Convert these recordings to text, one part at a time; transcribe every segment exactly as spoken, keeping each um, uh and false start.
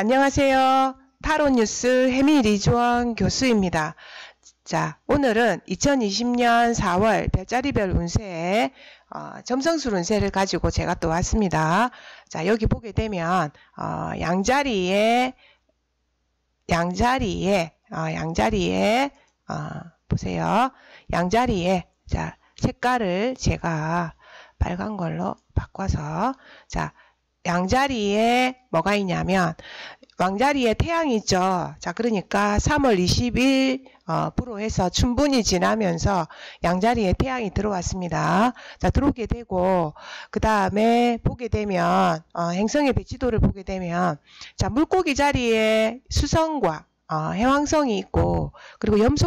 안녕하세요. 타로뉴스 혜미 리주원 교수입니다. 자, 오늘은 이천이십 년 사월 별자리별 운세, 어, 점성술 운세를 가지고 제가 또 왔습니다. 자, 여기 보게 되면, 어, 양자리에, 양자리에, 어, 양자리에, 어, 보세요. 양자리에, 자, 색깔을 제가 빨간 걸로 바꿔서, 자, 양자리에 뭐가 있냐면, 왕자리에 태양이 있죠. 자, 그러니까 삼월 이십일, 어, 부로 해서 춘분이 지나면서 양자리에 태양이 들어왔습니다. 자, 들어오게 되고, 그 다음에 보게 되면, 어, 행성의 배치도를 보게 되면, 자, 물고기 자리에 수성과, 어, 해왕성이 있고, 그리고 염소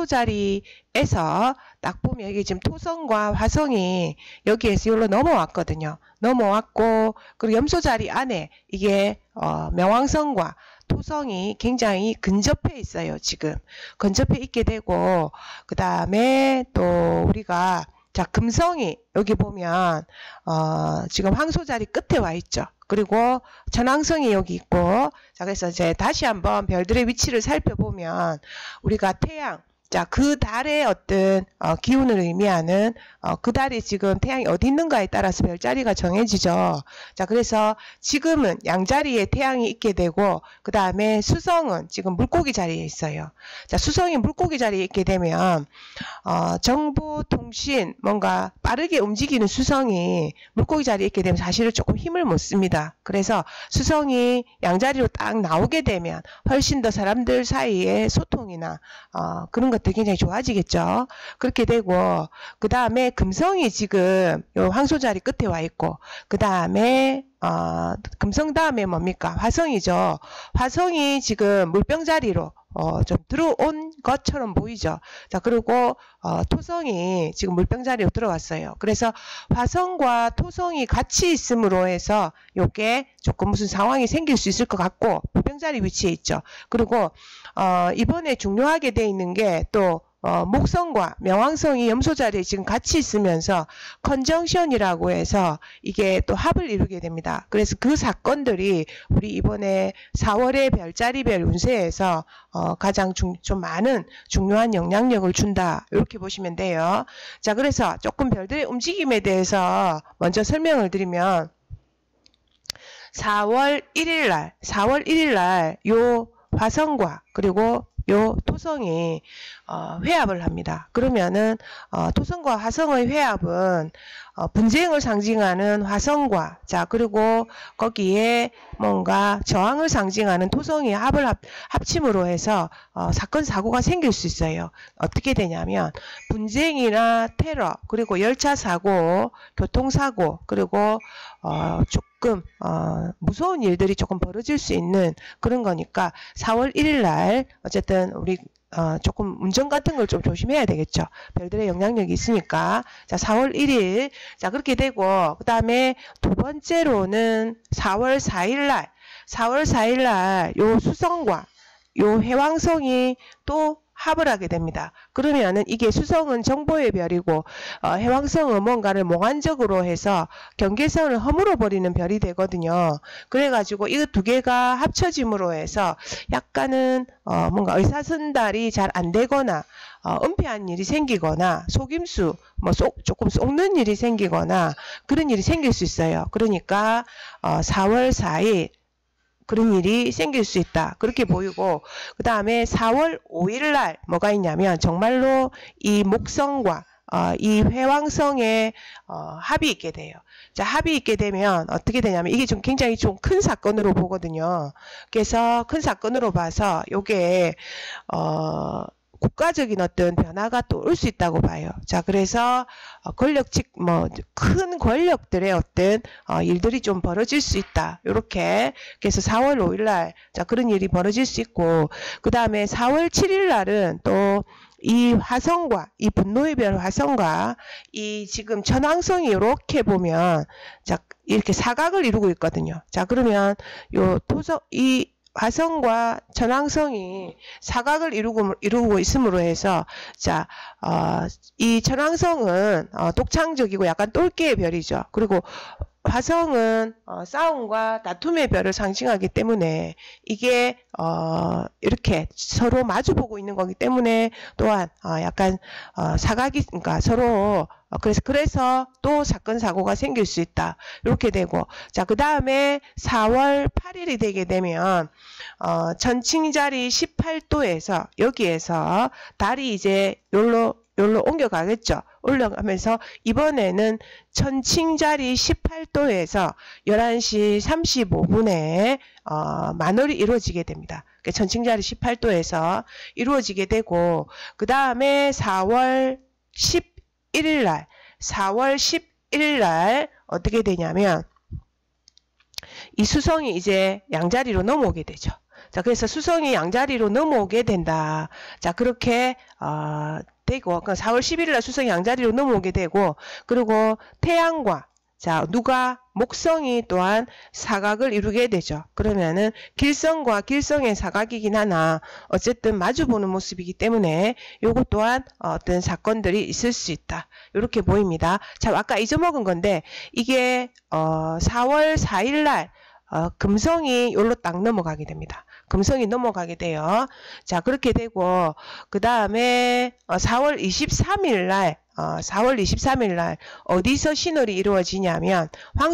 자리에서 딱 보면 여기 지금 토성과 화성이 여기에서 여기로 넘어왔거든요. 넘어왔고, 그리고 염소 자리 안에 이게, 어, 명왕성과 토성이 굉장히 근접해 있어요. 지금 근접해 있게 되고, 그 다음에 또 우리가 자 금성이 여기 보면 어 지금 황소 자리 끝에 와 있죠. 그리고 천왕성이 여기 있고, 자 그래서 이제 다시 한번 별들의 위치를 살펴보면 우리가 태양, 자, 그 달의 어떤 어, 기운을 의미하는 어, 그 달이 지금 태양이 어디 있는가에 따라서 별자리가 정해지죠. 자, 그래서 지금은 양자리에 태양이 있게 되고, 그 다음에 수성은 지금 물고기 자리에 있어요. 자, 수성이 물고기 자리에 있게 되면 어, 정보, 통신, 뭔가 빠르게 움직이는 수성이 물고기 자리에 있게 되면 사실은 조금 힘을 못 씁니다. 그래서 수성이 양자리로 딱 나오게 되면 훨씬 더 사람들 사이에 소통이나 어, 그런 것 것들이 굉장히 좋아지겠죠. 그렇게 되고, 그 다음에 금성이 지금 요 황소 자리 끝에 와 있고, 그 다음에 어, 금성 다음에 뭡니까? 화성이죠. 화성이 지금 물병 자리로 어, 좀 들어온 것처럼 보이죠. 자, 그리고 어, 토성이 지금 물병 자리로 들어왔어요. 그래서 화성과 토성이 같이 있음으로 해서 요게 조금 무슨 상황이 생길 수 있을 것 같고, 물병 자리 위치에 있죠. 그리고 어, 이번에 중요하게 돼 있는 게 또 어, 목성과 명왕성이 염소 자리에 지금 같이 있으면서 컨정션이라고 해서 이게 또 합을 이루게 됩니다. 그래서 그 사건들이 우리 이번에 사월의 별자리별 운세에서 어, 가장 중, 좀 많은 중요한 영향력을 준다, 이렇게 보시면 돼요. 자, 그래서 조금 별들의 움직임에 대해서 먼저 설명을 드리면, 사월 일일 날, 사월 일일 날 요 화성과 그리고 요 토성이 어, 회합을 합니다. 그러면은 어, 토성과 화성의 회합은 어, 분쟁을 상징하는 화성과, 자 그리고 거기에 뭔가 저항을 상징하는 토성이 합을 합, 합침으로 해서 어, 사건 사고가 생길 수 있어요. 어떻게 되냐면 분쟁이나 테러, 그리고 열차 사고, 교통사고, 그리고 어, 조금 어, 무서운 일들이 조금 벌어질 수 있는 그런 거니까 사월 일일 날 어쨌든 우리 어, 조금 운전 같은 걸 좀 조심해야 되겠죠. 별들의 영향력이 있으니까. 자, 사월 일일. 자, 그렇게 되고, 그 다음에 두 번째로는 사월 사일 날, 사월 사일 날 요 수성과 요 해왕성이 또 합을 하게 됩니다. 그러면은 이게 수성은 정보의 별이고 어, 해왕성은 뭔가를 몽환적으로 해서 경계선을 허물어 버리는 별이 되거든요. 그래가지고 이 두 개가 합쳐짐으로 해서 약간은 어, 뭔가 의사선달이 잘 안 되거나 어, 은폐한 일이 생기거나 속임수 뭐 속, 조금 속는 일이 생기거나 그런 일이 생길 수 있어요. 그러니까 어, 사월 사일 그런 일이 생길 수 있다, 그렇게 보이고, 그 다음에 사월 오일 날 뭐가 있냐면 정말로 이 목성과 어, 이 회왕성의 어, 합이 있게 돼요. 자, 합이 있게 되면 어떻게 되냐면 이게 좀 굉장히 좀 큰 사건으로 보거든요. 그래서 큰 사건으로 봐서 요게 어 국가적인 어떤 변화가 또 올 수 있다고 봐요. 자, 그래서 권력직 뭐 큰 권력들의 어떤 어, 일들이 좀 벌어질 수 있다, 요렇게. 그래서 사월 오일 날 자 그런 일이 벌어질 수 있고, 그 다음에 사월 칠일 날은 또 이 화성과 이 분노의 별 화성과 이 지금 천왕성이 이렇게 보면 자 이렇게 사각을 이루고 있거든요. 자, 그러면 요 토성 이 화성과 천왕성이 사각을 이루고, 이루고 있음으로 해서, 자, 어, 이 천왕성은 어, 독창적이고 약간 똘끼의 별이죠. 그리고 화성은 어, 싸움과 다툼의 별을 상징하기 때문에 이게 어, 이렇게 서로 마주보고 있는 거기 때문에 또한 어, 약간 어, 사각이 그러니까 서로 어, 그래서 그래서 또 사건 사고가 생길 수 있다. 이렇게 되고 자 그다음에 사월 팔일이 되게 되면 어, 천칭자리 십팔 도에서 여기에서 달이 이제 요로 요로 옮겨가겠죠. 올라가면서 이번에는 천칭자리 십팔 도에서 열한 시 삼십오 분에 어, 만월이 이루어지게 됩니다. 그러니까 천칭자리 십팔 도에서 이루어지게 되고 그 다음에 사월 십일일 날 사월 십일일 날 어떻게 되냐면 이 수성이 이제 양자리로 넘어오게 되죠. 자, 그래서 수성이 양자리로 넘어오게 된다. 자, 그렇게 어, 되고, 그러니까 사월 십일일 날 수성이 양자리로 넘어오게 되고, 그리고 태양과 자 누가 목성이 또한 사각을 이루게 되죠. 그러면은 길성과 길성의 사각이긴 하나 어쨌든 마주보는 모습이기 때문에 요것 또한 어떤 사건들이 있을 수 있다. 이렇게 보입니다. 자, 아까 잊어먹은 건데 이게 어, 사월 사일 날 어, 금성이 여기로 딱 넘어가게 됩니다. 금성이 넘어가게 돼요. 자, 그렇게 되고 그 다음에 어, 사월 이십삼일 날 어, 사월 이십삼일 날 어디서 신월이 이루어지냐면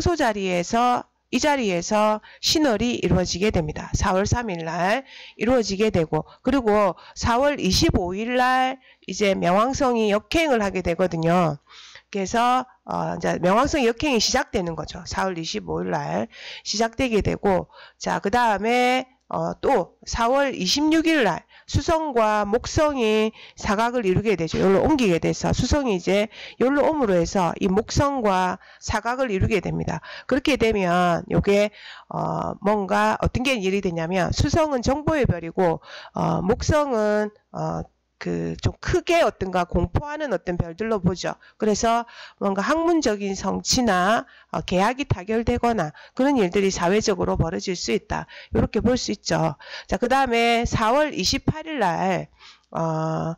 황소자리에서 이 자리에서 신월이 이루어지게 됩니다. 사월 삼일 날 이루어지게 되고 그리고 사월 이십오일 날 이제 명왕성이 역행을 하게 되거든요. 그래서 어, 이제 명왕성 역행이 시작되는 거죠. 사월 이십오일 날 시작되게 되고 자, 그 다음에 어, 또 사월 이십육일 날 수성과 목성이 사각을 이루게 되죠. 여기로 옮기게 돼서 수성이 이제 여기로 옴으로 해서 이 목성과 사각을 이루게 됩니다. 그렇게 되면 요게 어, 뭔가 어떤 게 일이 되냐면 수성은 정보의 별이고 어, 목성은 어, 그 좀 크게 어떤가 공포하는 어떤 별들로 보죠. 그래서 뭔가 학문적인 성취나 어, 계약이 타결되거나 그런 일들이 사회적으로 벌어질 수 있다. 이렇게 볼 수 있죠. 자, 그 다음에 사월 이십팔일 날 어,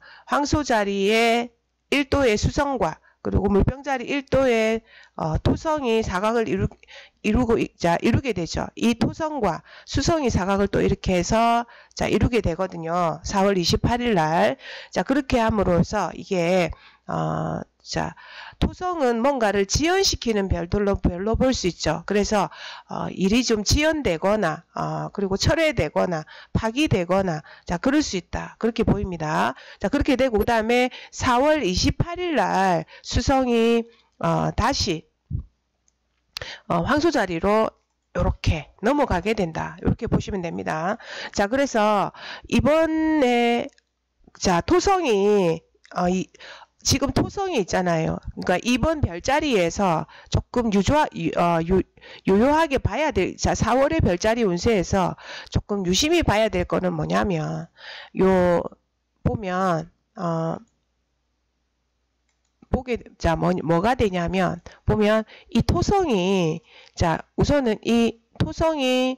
황소자리에 일 도의 수성과 그리고 물병자리 일 도의 어, 토성이 사각을 이루, 이루고, 자, 이루게 되죠. 이 토성과 수성이 사각을 또 이렇게 해서, 자, 이루게 되거든요. 사월 이십팔일 날. 자, 그렇게 함으로써 이게, 어, 자, 토성은 뭔가를 지연시키는 별들로, 별로 볼 수 있죠. 그래서, 어, 일이 좀 지연되거나, 어, 그리고 철회되거나, 파기되거나, 자, 그럴 수 있다. 그렇게 보입니다. 자, 그렇게 되고, 그 다음에 사월 이십팔일 날 수성이, 어, 다시, 어, 황소자리로 이렇게 넘어가게 된다. 이렇게 보시면 됩니다. 자, 그래서 이번에, 자, 토성이, 어, 이, 지금 토성이 있잖아요. 그러니까 이번 별자리에서 조금 유조, 어, 유, 유효하게 봐야 될, 자, 사월의 별자리 운세에서 조금 유심히 봐야 될 거는 뭐냐면, 요, 보면, 어, 보게, 자, 뭐, 뭐가 되냐면, 보면 이 토성이, 자, 우선은 이 토성이,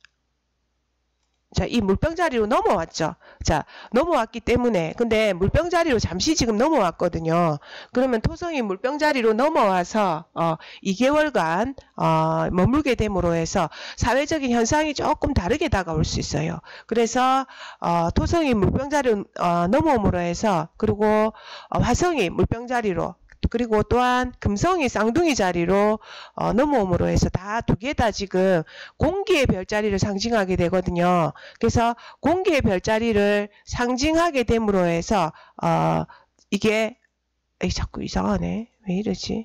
자, 이 물병자리로 넘어왔죠. 자, 넘어왔기 때문에, 근데 물병자리로 잠시 지금 넘어왔거든요. 그러면 토성이 물병자리로 넘어와서, 어, 이 개월간, 어, 머물게 됨으로 해서 사회적인 현상이 조금 다르게 다가올 수 있어요. 그래서, 어, 토성이 물병자리로, 어, 넘어옴으로 해서, 그리고, 어, 화성이 물병자리로, 그리고 또한 금성이 쌍둥이 자리로 어, 넘어옴으로 해서 다 두 개 다 지금 공기의 별자리를 상징하게 되거든요. 그래서 공기의 별자리를 상징하게 됨으로 해서 어, 이게 에이, 자꾸 이상하네. 왜 이러지?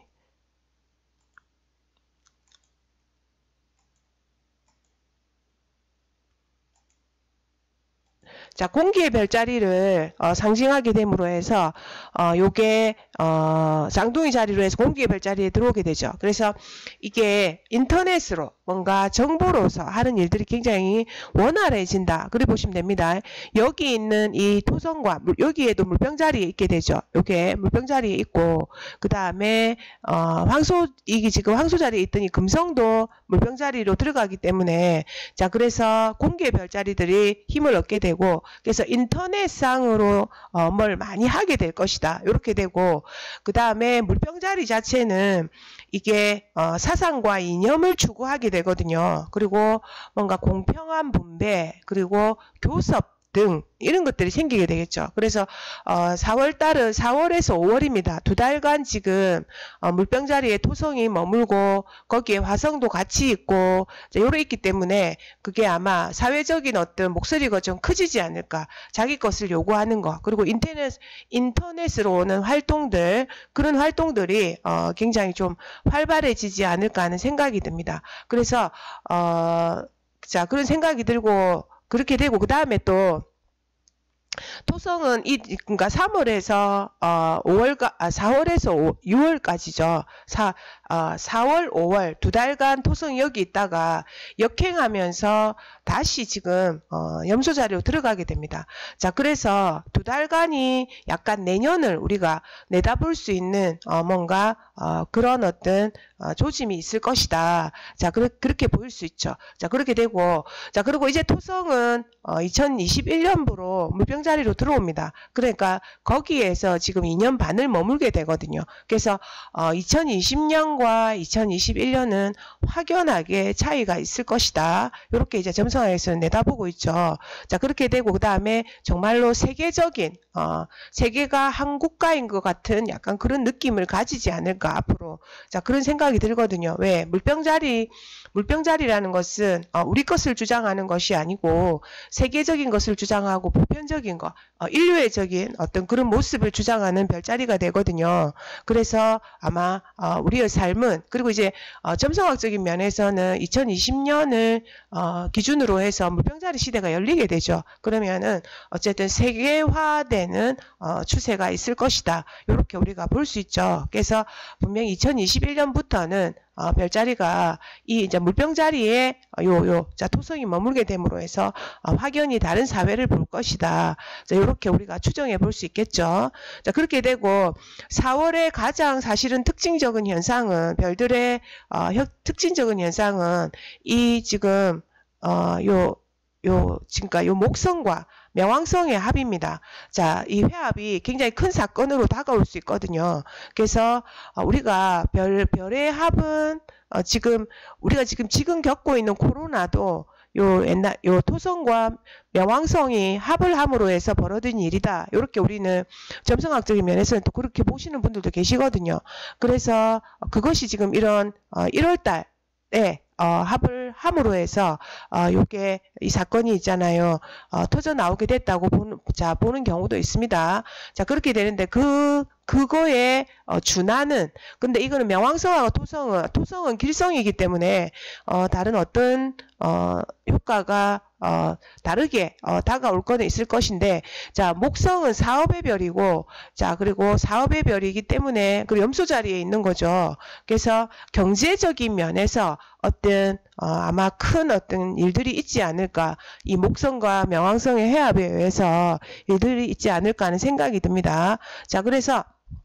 자, 공기의 별자리를 어, 상징하게 됨으로 해서 어, 요게 어, 쌍둥이 자리로 해서 공기의 별자리에 들어오게 되죠. 그래서 이게 인터넷으로 뭔가 정보로서 하는 일들이 굉장히 원활해진다. 그래 보시면 됩니다. 여기 있는 이 토성과 여기에도 물병자리에 있게 되죠. 요게 물병자리에 있고 그 다음에 어, 황소 이게 지금 황소 자리에 있더니 금성도 물병자리로 들어가기 때문에 자, 그래서 공기의 별자리들이 힘을 얻게 되고 그래서 인터넷상으로 어, 뭘 많이 하게 될 것이다. 이렇게 되고, 그 다음에 물병자리 자체는 이게 어, 사상과 이념을 추구하게 되거든요. 그리고 뭔가 공평한 분배, 그리고 교섭 등 이런 것들이 생기게 되겠죠. 그래서 어, 사월 달은 사월에서 오월입니다. 두 달간 지금 어, 물병자리에 토성이 머물고 거기에 화성도 같이 있고 요래 있기 때문에 그게 아마 사회적인 어떤 목소리가 좀 커지지 않을까. 자기 것을 요구하는 거, 그리고 인터넷 인터넷으로 오는 활동들, 그런 활동들이 어, 굉장히 좀 활발해지지 않을까 하는 생각이 듭니다. 그래서 어, 자 그런 생각이 들고 그렇게 되고, 그 다음에 또 토성은 이 그러니까 삼월에서 어 오월까 아 사월에서 오, 유월까지죠. 사 어 사월, 오월 두 달간 토성이 여기 있다가 역행하면서 다시 지금 어 염소 자리로 들어가게 됩니다. 자, 그래서 두 달간이 약간 내년을 우리가 내다볼 수 있는 어 뭔가 어 그런 어떤 어 조짐이 있을 것이다. 자, 그렇, 그렇게 보일 수 있죠. 자, 그렇게 되고, 자, 그리고 이제 토성은 어 이천이십일 년부로 물병자리로 들어옵니다. 그러니까 거기에서 지금 이 년 반을 머물게 되거든요. 그래서 어 이천이십 년과 이천이십일 년은 확연하게 차이가 있을 것이다. 이렇게 이제 점성학에서는 내다보고 있죠. 자, 그렇게 되고, 그 다음에 정말로 세계적인 어 세계가 한 국가인 것 같은 약간 그런 느낌을 가지지 않을까 앞으로. 자, 그런 생각이 들거든요. 왜? 물병자리 물병자리라는 것은 어, 우리 것을 주장하는 것이 아니고 세계적인 것을 주장하고 보편적인 것, 어, 인류애적인 어떤 그런 모습을 주장하는 별자리가 되거든요. 그래서 아마 어, 우리의 삶은, 그리고 이제 어, 점성학적인 면에서는 이천이십 년을 어, 기준으로 해서 물병자리 시대가 열리게 되죠. 그러면은 어쨌든 세계화되는 어, 추세가 있을 것이다. 이렇게 우리가 볼 수 있죠. 그래서 분명히 이천이십일 년부터는 어, 별자리가 이 이제 물병자리에 요, 요, 자, 토성이 머물게 됨으로 해서 어, 확연히 다른 사회를 볼 것이다. 자, 요렇게 우리가 추정해 볼 수 있겠죠. 자, 그렇게 되고, 사월에 가장 사실은 특징적인 현상은, 별들의 어, 혀, 특징적인 현상은 이 지금 어, 요, 요, 지금까 요 목성과 명왕성의 합입니다. 자, 이 회합이 굉장히 큰 사건으로 다가올 수 있거든요. 그래서 어, 우리가 별, 별의 합은 어, 지금 우리가 지금 지금 겪고 있는 코로나도 요 옛날 요 토성과 명왕성이 합을 함으로 해서 벌어진 일이다. 이렇게 우리는 점성학적인 면에서는 또 그렇게 보시는 분들도 계시거든요. 그래서 그것이 지금 이런 어, 일월 달에 어, 합을 함으로 해서 어, 요게 이 사건이 있잖아요. 어, 터져 나오게 됐다고 보는, 자, 보는 경우도 있습니다. 자, 그렇게 되는데 그 그거에 어, 준하는, 근데 이거는 명왕성하고 토성은 토성은 길성이기 때문에 어, 다른 어떤 어, 효과가 어, 다르게 어, 다가올 거는 있을 것인데, 자, 목성은 사업의 별이고, 자, 그리고 사업의 별이기 때문에 그 염소 자리에 있는 거죠. 그래서 경제적인 면에서 어떤 어, 아마 큰 어떤 일들이 있지 않을까, 이 목성과 명왕성의 해합에 의해서 일들이 있지 않을까 하는 생각이 듭니다. 자, 그래서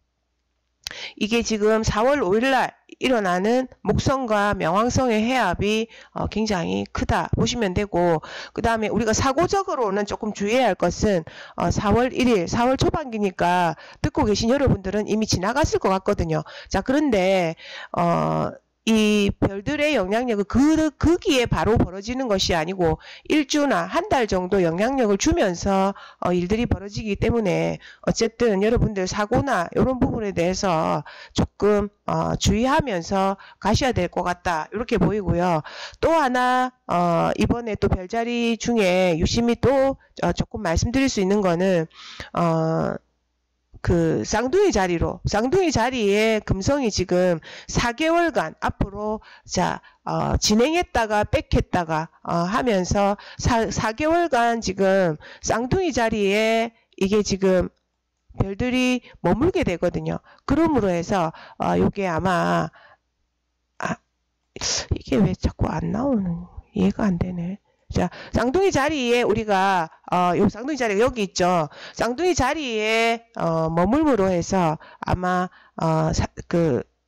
이게 지금 사월 오일날 일어나는 목성과 명왕성의 해합이 어, 굉장히 크다 보시면 되고, 그 다음에 우리가 사고적으로는 조금 주의해야 할 것은 어, 사월 일일, 사월 초반기니까 듣고 계신 여러분들은 이미 지나갔을 것 같거든요. 자, 그런데 어, 이 별들의 영향력은 그, 거기에 바로 벌어지는 것이 아니고 일주나 한 달 정도 영향력을 주면서 어, 일들이 벌어지기 때문에 어쨌든 여러분들 사고나 이런 부분에 대해서 조금 어, 주의하면서 가셔야 될 것 같다. 이렇게 보이고요. 또 하나 어, 이번에 또 별자리 중에 유심히 또 어, 조금 말씀드릴 수 있는 거는 어, 그 쌍둥이 자리로, 쌍둥이 자리에 금성이 지금 사 개월간 앞으로 자 어, 진행했다가 뺏겼다가 어, 하면서 사, 사 개월간 지금 쌍둥이 자리에 이게 지금 별들이 머물게 되거든요. 그러므로 해서 어, 요게 아마 아, 이게 왜 자꾸 안 나오는, 이해가 안 되네. 자, 쌍둥이 자리에 우리가 어, 요 쌍둥이 자리가 여기 있죠. 쌍둥이 자리에 어, 머물므로 해서 아마 어, 사, 그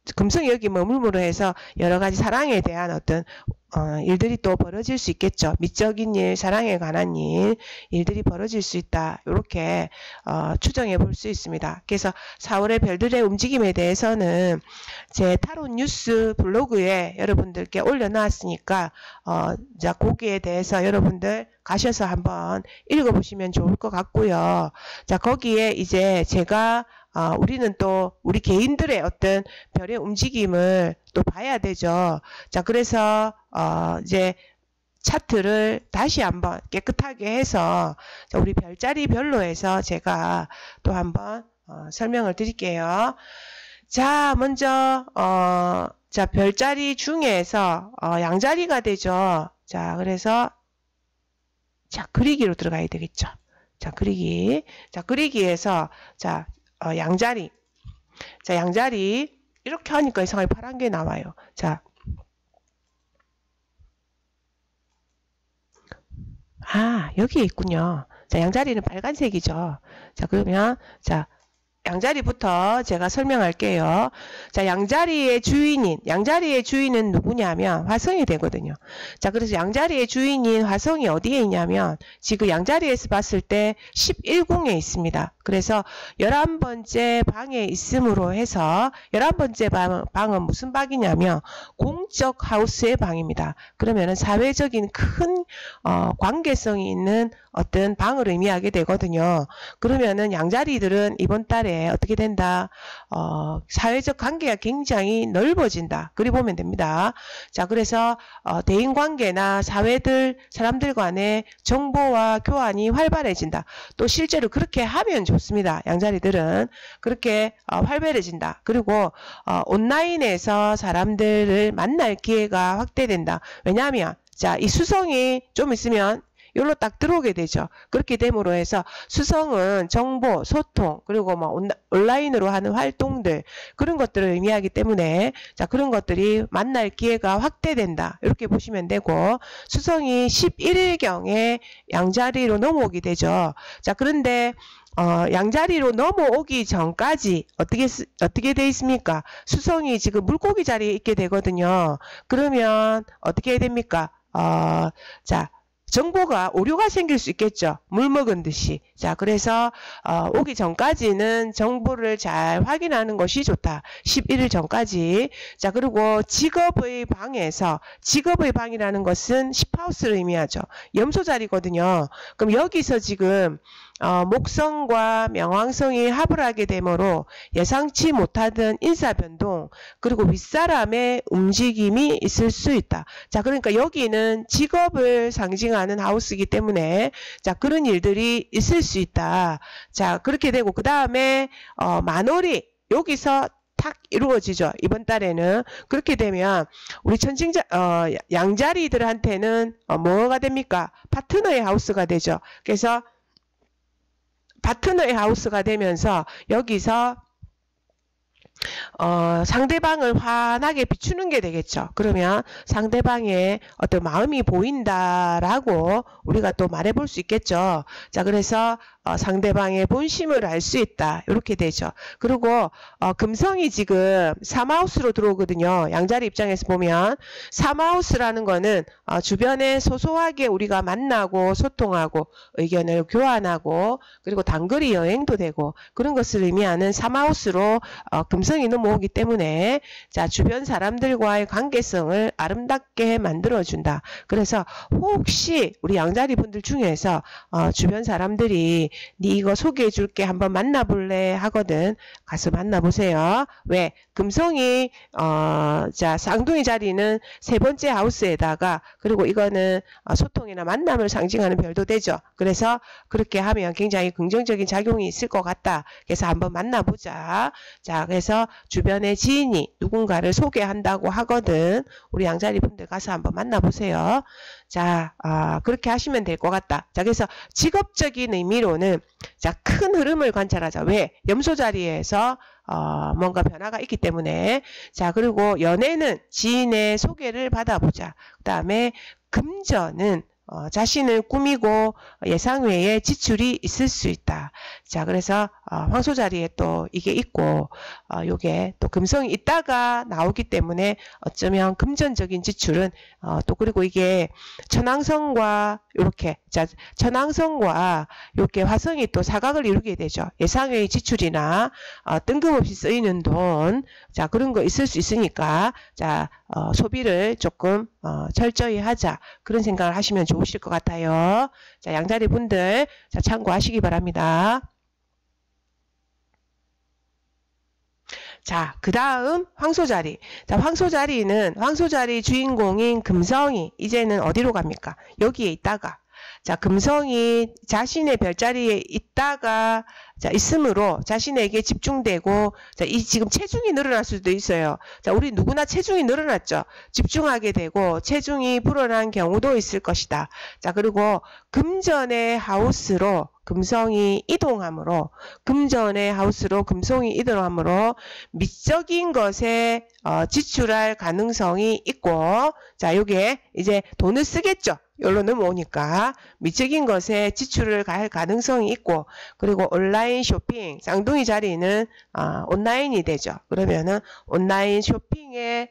금성이 여기 머물므로 해서 여러 가지 사랑에 대한 어떤 어, 일들이 또 벌어질 수 있겠죠. 미적인 일, 사랑에 관한 일, 일들이 벌어질 수 있다. 이렇게 어, 추정해 볼 수 있습니다. 그래서 사월의 별들의 움직임에 대해서는 제 타로 뉴스 블로그에 여러분들께 올려놨으니까 어, 자 거기에 대해서 여러분들 가셔서 한번 읽어보시면 좋을 것 같고요. 자 거기에 이제 제가 어, 우리는 또 우리 개인들의 어떤 별의 움직임을 또 봐야 되죠. 자, 그래서 어, 이제 차트를 다시 한번 깨끗하게 해서 자, 우리 별자리 별로 해서 제가 또 한번 어, 설명을 드릴게요. 자, 먼저 어, 자 별자리 중에서 어, 양자리가 되죠. 자, 그래서 자 그리기로 들어가야 되겠죠. 자, 그리기. 자, 그리기에서 자 어, 양자리. 자, 양자리. 이렇게 하니까 이상하게 파란 게 나와요. 자. 아, 여기에 있군요. 자, 양자리는 빨간색이죠. 자, 그러면, 자, 양자리부터 제가 설명할게요. 자, 양자리의 주인인, 양자리의 주인은 누구냐면 화성이 되거든요. 자, 그래서 양자리의 주인인 화성이 어디에 있냐면 지금 양자리에서 봤을 때 십일宮에 있습니다. 그래서 열한 번째 방에 있음으로 해서 열한 번째 방, 방은 무슨 방이냐면 공적 하우스의 방입니다. 그러면은 사회적인 큰 어, 관계성이 있는 어떤 방을 의미하게 되거든요. 그러면은 양자리들은 이번 달에 어떻게 된다? 어, 사회적 관계가 굉장히 넓어진다. 그리 보면 됩니다. 자, 그래서 어, 대인관계나 사회들, 사람들 간의 정보와 교환이 활발해진다. 또 실제로 그렇게 하면 좋습니다. 양자리들은 그렇게 어, 활발해진다. 그리고 어, 온라인에서 사람들을 만날 기회가 확대된다. 왜냐하면 자, 이 수성이 좀 있으면 여기로 딱 들어오게 되죠. 그렇게 됨으로 해서 수성은 정보, 소통, 그리고 뭐 온라인으로 하는 활동들 그런 것들을 의미하기 때문에 자 그런 것들이 만날 기회가 확대된다. 이렇게 보시면 되고 수성이 십일 일경에 양자리로 넘어오게 되죠. 자 그런데 어, 양자리로 넘어오기 전까지 어떻게 어떻게 돼 있습니까? 수성이 지금 물고기 자리에 있게 되거든요. 그러면 어떻게 해야 됩니까? 어, 자 정보가 오류가 생길 수 있겠죠. 물 먹은 듯이. 자, 그래서 어, 오기 전까지는 정보를 잘 확인하는 것이 좋다. 십일 일 전까지. 자, 그리고 직업의 방에서 직업의 방이라는 것은 십하우스를 의미하죠. 염소 자리거든요. 그럼 여기서 지금 어, 목성과 명왕성이 합을 하게 되므로 예상치 못하던 인사변동 그리고 윗사람의 움직임이 있을 수 있다. 자, 그러니까 여기는 직업을 상징하는 하우스이기 때문에 자 그런 일들이 있을 수 있다. 자 그렇게 되고 그 다음에 어, 만월이 여기서 탁 이루어지죠. 이번 달에는 그렇게 되면 우리 천칭자 어, 양자리들한테는 어, 뭐가 됩니까? 파트너의 하우스가 되죠. 그래서 파트너의 하우스가 되면서 여기서 어, 상대방을 환하게 비추는 게 되겠죠. 그러면 상대방의 어떤 마음이 보인다라고 우리가 또 말해볼 수 있겠죠. 자, 그래서 어, 상대방의 본심을 알 수 있다. 이렇게 되죠. 그리고 어, 금성이 지금 삼하우스로 들어오거든요. 양자리 입장에서 보면 삼하우스라는 거는 어, 주변에 소소하게 우리가 만나고 소통하고 의견을 교환하고 그리고 단거리 여행도 되고 그런 것을 의미하는 삼하우스로 어, 금성이 넘어오기 때문에 자 주변 사람들과의 관계성을 아름답게 만들어준다. 그래서 혹시 우리 양자리 분들 중에서 어, 주변 사람들이 니 이거 소개해 줄게 한번 만나볼래 하거든. 가서 만나보세요. 왜? 금성이 어, 자 쌍둥이 자리는 세 번째 하우스에다가 그리고 이거는 어, 소통이나 만남을 상징하는 별도 되죠. 그래서 그렇게 하면 굉장히 긍정적인 작용이 있을 것 같다. 그래서 한번 만나보자. 자 그래서 주변의 지인이 누군가를 소개한다고 하거든. 우리 양자리 분들 가서 한번 만나보세요. 자 어, 그렇게 하시면 될 것 같다. 자 그래서 직업적인 의미로는 자 큰 흐름을 관찰하자. 왜? 염소 자리에서 어, 뭔가 변화가 있기 때문에 자 그리고 연애는 지인의 소개를 받아보자. 그 다음에 금전은 어, 자신을 꾸미고 예상 외에 지출이 있을 수 있다. 자, 그래서 어, 황소 자리에 또 이게 있고 어, 요게 또 금성이 있다가 나오기 때문에 어쩌면 금전적인 지출은 어, 또 그리고 이게 천왕성과 요렇게 자 천왕성과 요게 화성이 또 사각을 이루게 되죠. 예상 외의 지출이나 어, 뜬금없이 쓰이는 돈, 자 그런 거 있을 수 있으니까 자 어, 소비를 조금 어, 철저히 하자 그런 생각을 하시면 좋으실 것 같아요. 자 양자리 분들 자 참고하시기 바랍니다. 자, 그 다음 황소자리. 자, 황소자리는 황소자리 주인공인 금성이 이제는 어디로 갑니까? 여기에 있다가 자, 금성이 자신의 별자리에 있다가 자, 있으므로 자신에게 집중되고 자, 이 지금 체중이 늘어날 수도 있어요. 자, 우리 누구나 체중이 늘어났죠. 집중하게 되고 체중이 불어난 경우도 있을 것이다. 자, 그리고 금전의 하우스로 금성이 이동하므로 금전의 하우스로 금성이 이동하므로 미적인 것에 어, 지출할 가능성이 있고 자 요게 이제 돈을 쓰겠죠. 여기로 넘어오니까 미적인 것에 지출을 할 가능성이 있고 그리고 온라인 쇼핑 쌍둥이 자리는 어, 온라인이 되죠. 그러면은 온라인 쇼핑에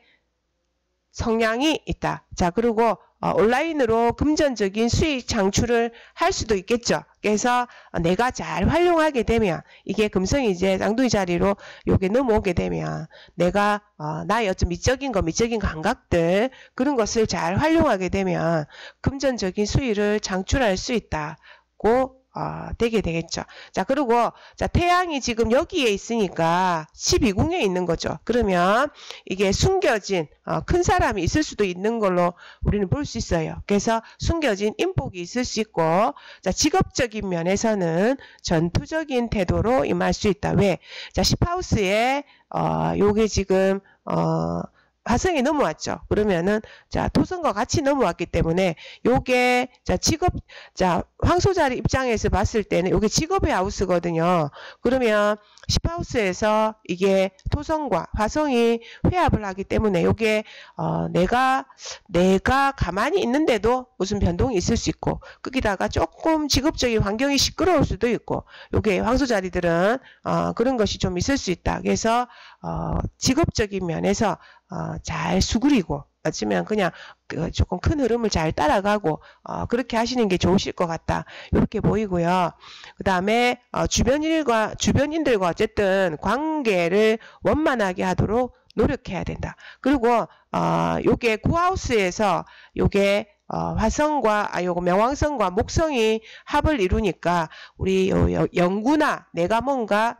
성향이 있다. 자 그리고 어, 온라인으로 금전적인 수익 창출을 할 수도 있겠죠. 그래서 어, 내가 잘 활용하게 되면 이게 금성이 이제 쌍둥이 자리로 요게 넘어오게 되면 내가 어, 나의 어떤 미적인 거 미적인 감각들 그런 것을 잘 활용하게 되면 금전적인 수익을 창출할 수 있다고 어, 되게 되겠죠. 자, 그리고, 자, 태양이 지금 여기에 있으니까 십이 궁에 있는 거죠. 그러면 이게 숨겨진, 어, 큰 사람이 있을 수도 있는 걸로 우리는 볼 수 있어요. 그래서 숨겨진 인복이 있을 수 있고, 자, 직업적인 면에서는 전투적인 태도로 임할 수 있다. 왜? 자, 십 하우스에, 어, 요게 지금, 어, 화성이 넘어왔죠. 그러면은 자 토성과 같이 넘어왔기 때문에 요게 자 직업 자 황소자리 입장에서 봤을 때는 요게 직업의 하우스거든요. 그러면 십 하우스에서 이게 토성과 화성이 회합을 하기 때문에 요게 어 내가 내가 가만히 있는데도 무슨 변동이 있을 수 있고 거기다가 조금 직업적인 환경이 시끄러울 수도 있고 요게 황소자리들은 어 그런 것이 좀 있을 수 있다. 그래서 어 직업적인 면에서 어, 잘 수그리고 어쩌면 그냥 그 조금 큰 흐름을 잘 따라가고 어, 그렇게 하시는 게 좋으실 것 같다. 이렇게 보이고요. 그 다음에 어, 주변인과 주변인들과 어쨌든 관계를 원만하게 하도록 노력해야 된다. 그리고 어, 요게 구하우스에서 요게 어, 화성과 아 요거 명왕성과 목성이 합을 이루니까 우리 요, 요, 연구나 내가 뭔가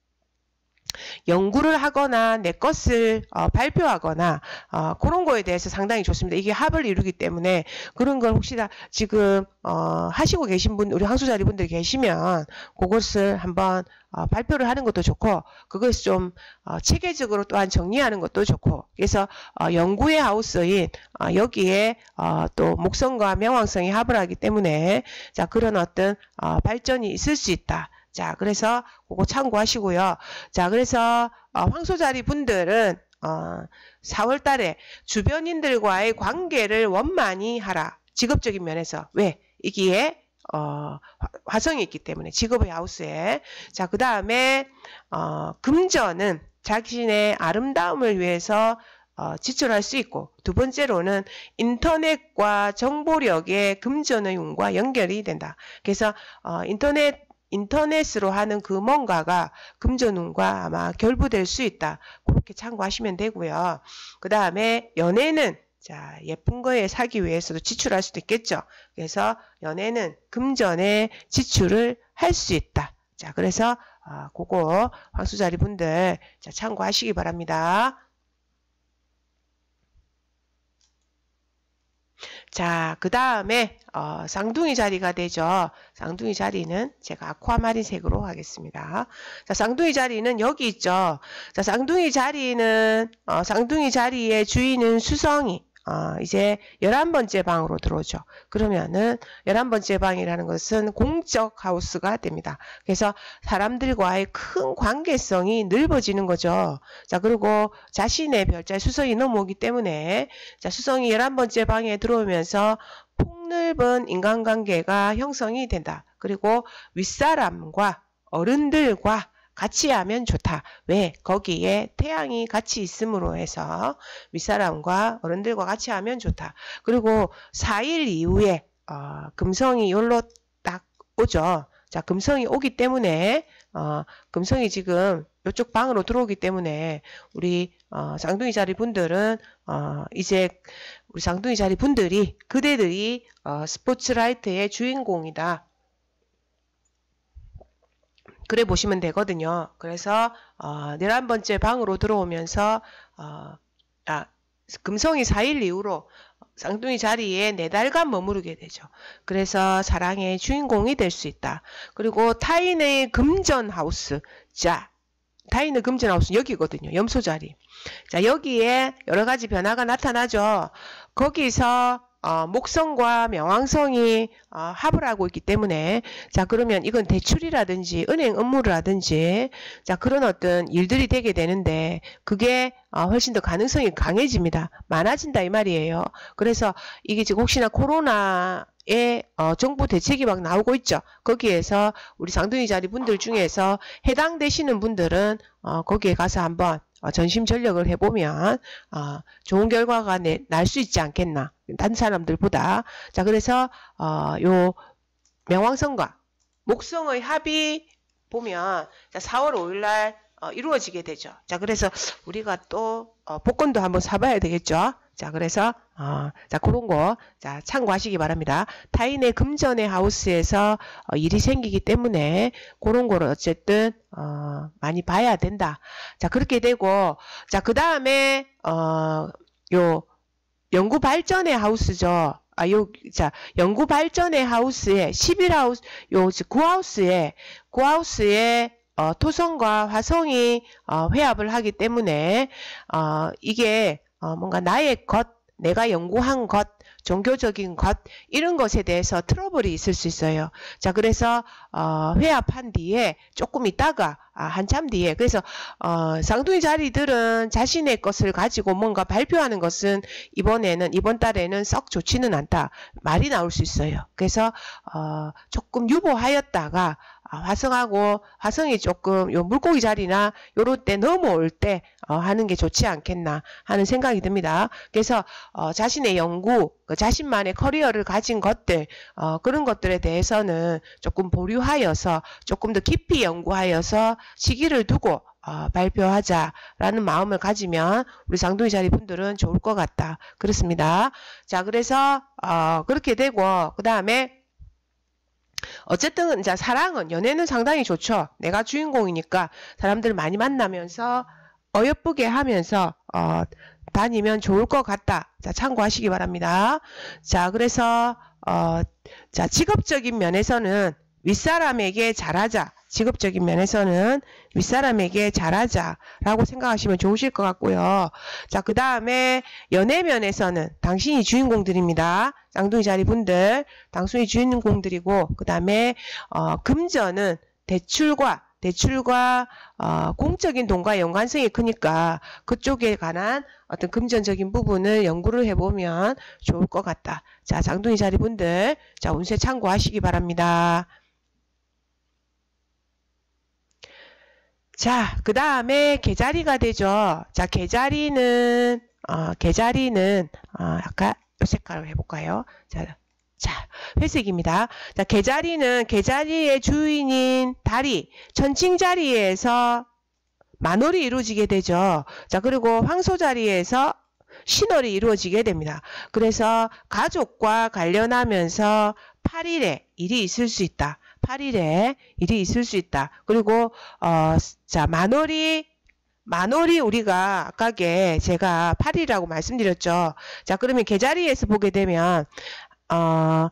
연구를 하거나 내 것을 어, 발표하거나 어, 그런 거에 대해서 상당히 좋습니다. 이게 합을 이루기 때문에 그런 걸 혹시나 지금 어, 하시고 계신 분 우리 황소자리 분들 계시면 그것을 한번 어, 발표를 하는 것도 좋고 그것을 좀 어, 체계적으로 또한 정리하는 것도 좋고 그래서 어, 연구의 하우스인 어, 여기에 어, 또 목성과 명왕성이 합을 하기 때문에 자 그런 어떤 어, 발전이 있을 수 있다. 자, 그래서 그거 참고하시고요. 자, 그래서 어, 황소자리 분들은 어, 사월 달에 주변인들과의 관계를 원만히 하라. 직업적인 면에서. 왜? 이기에 어, 화성이 있기 때문에 직업의 하우스에. 자, 그 다음에 어, 금전은 자신의 아름다움을 위해서 어, 지출할 수 있고 두 번째로는 인터넷과 정보력의 금전의 운과 연결이 된다. 그래서 어, 인터넷 인터넷으로 하는 그 뭔가가 금전운과 아마 결부될 수 있다. 그렇게 참고하시면 되고요. 그 다음에 연애는 자 예쁜 거에 사기 위해서도 지출할 수도 있겠죠. 그래서 연애는 금전에 지출을 할 수 있다. 자 그래서 어, 그거 황소자리 분들 자, 참고하시기 바랍니다. 자, 그 다음에 어, 쌍둥이 자리가 되죠. 쌍둥이 자리는 제가 아쿠아마린 색으로 하겠습니다. 자, 쌍둥이 자리는 여기 있죠. 자, 쌍둥이 자리는 어, 쌍둥이 자리의 주인은 수성이 어, 이제 열한 번째 방으로 들어오죠. 그러면은 열한 번째 방이라는 것은 공적 하우스가 됩니다. 그래서 사람들과의 큰 관계성이 넓어지는 거죠. 자, 그리고 자신의 별자에 수성이 넘어오기 때문에 자, 수성이 열한 번째 방에 들어오면서 폭넓은 인간관계가 형성이 된다. 그리고 윗사람과 어른들과 같이 하면 좋다. 왜? 거기에 태양이 같이 있음으로 해서 윗사람과 어른들과 같이 하면 좋다. 그리고 사 일 이후에 어, 금성이 여기로 딱 오죠. 자, 금성이 오기 때문에 어, 금성이 지금 이쪽 방으로 들어오기 때문에 우리 어, 쌍둥이 자리 분들은 어, 이제 우리 쌍둥이 자리 분들이 그대들이 어, 스포트라이트의 주인공이다. 그래 보시면 되거든요. 그래서 어, 열한 번째 방으로 들어오면서 어, 아, 금성이 사 일 이후로 쌍둥이 자리에 네 달간 머무르게 되죠. 그래서 사랑의 주인공이 될 수 있다. 그리고 타인의 금전 하우스. 자, 타인의 금전 하우스 여기거든요. 염소 자리. 자, 여기에 여러 가지 변화가 나타나죠. 거기서 어, 목성과 명왕성이 어, 합을 하고 있기 때문에 자, 그러면 이건 대출이라든지 은행 업무라든지 자, 그런 어떤 일들이 되게 되는데 그게 어, 훨씬 더 가능성이 강해집니다. 많아진다 이 말이에요. 그래서 이게 지금 혹시나 코로나에 어, 정부 대책이 막 나오고 있죠. 거기에서 우리 쌍둥이 자리 분들 중에서 해당되시는 분들은 어, 거기에 가서 한번 어, 전심전력을 해보면 어, 좋은 결과가 날 수 있지 않겠나. 다른 사람들보다. 자, 그래서 어, 요 명왕성과 목성의 합이 보면 자, 사월 오일 날 어, 이루어지게 되죠. 자, 그래서 우리가 또 어, 복권도 한번 사봐야 되겠죠. 자, 그래서 어, 자, 그런 거 자, 참고하시기 바랍니다. 타인의 금전의 하우스에서 어, 일이 생기기 때문에 그런 거를 어쨌든 어, 많이 봐야 된다. 자, 그렇게 되고 자, 그 다음에 어, 요 연구 발전의 하우스죠. 아, 요, 자, 연구 발전의 하우스에, 십일 하우스, 요, 구 하우스에, 구 하우스에, 어, 토성과 화성이, 어, 회합을 하기 때문에, 어, 이게, 어, 뭔가 나의 것, 내가 연구한 것, 종교적인 것, 이런 것에 대해서 트러블이 있을 수 있어요. 자, 그래서, 어, 회합한 뒤에 조금 있다가, 아, 한참 뒤에. 그래서, 어, 쌍둥이 자리들은 자신의 것을 가지고 뭔가 발표하는 것은 이번에는, 이번 달에는 썩 좋지는 않다. 말이 나올 수 있어요. 그래서, 어, 조금 유보하였다가, 아, 화성하고, 화성이 조금, 요 물고기 자리나, 요럴 때 넘어올 때, 어, 하는 게 좋지 않겠나 하는 생각이 듭니다. 그래서, 어, 자신의 연구, 그 자신만의 커리어를 가진 것들, 어, 그런 것들에 대해서는 조금 보류하여서, 조금 더 깊이 연구하여서, 시기를 두고, 어, 발표하자라는 마음을 가지면 우리 쌍둥이 자리 분들은 좋을 것 같다. 그렇습니다. 자, 그래서 어, 그렇게 되고 그 다음에 어쨌든 이제 사랑은 연애는 상당히 좋죠. 내가 주인공이니까 사람들 많이 만나면서 어여쁘게 하면서 어, 다니면 좋을 것 같다. 자, 참고하시기 바랍니다. 자, 그래서 어, 자, 직업적인 면에서는 윗사람에게 잘하자. 직업적인 면에서는 윗사람에게 잘하자라고 생각하시면 좋으실 것 같고요. 자, 그 다음에 연애 면에서는 당신이 주인공들입니다. 쌍둥이 자리 분들, 당신이 주인공들이고, 그 다음에 어, 금전은 대출과 대출과 어, 공적인 돈과 연관성이 크니까 그쪽에 관한 어떤 금전적인 부분을 연구를 해보면 좋을 것 같다. 자, 쌍둥이 자리 분들, 자, 운세 참고하시기 바랍니다. 자, 그 다음에 계자리가 되죠. 자, 계자리는, 어, 계자리는, 어, 아까 요 색깔로 해볼까요? 자, 자, 회색입니다. 자, 계자리는, 계자리의 주인인 달이 천칭자리에서 만월이 이루어지게 되죠. 자, 그리고 황소자리에서 신월이 이루어지게 됩니다. 그래서 가족과 관련하면서 팔 일에 일이 있을 수 있다. 팔 일에 일이 있을 수 있다. 그리고 어, 자, 만월이 만월이 우리가 아까게 제가 팔 일이라고 말씀드렸죠. 자, 그러면 계자리에서 보게 되면 어,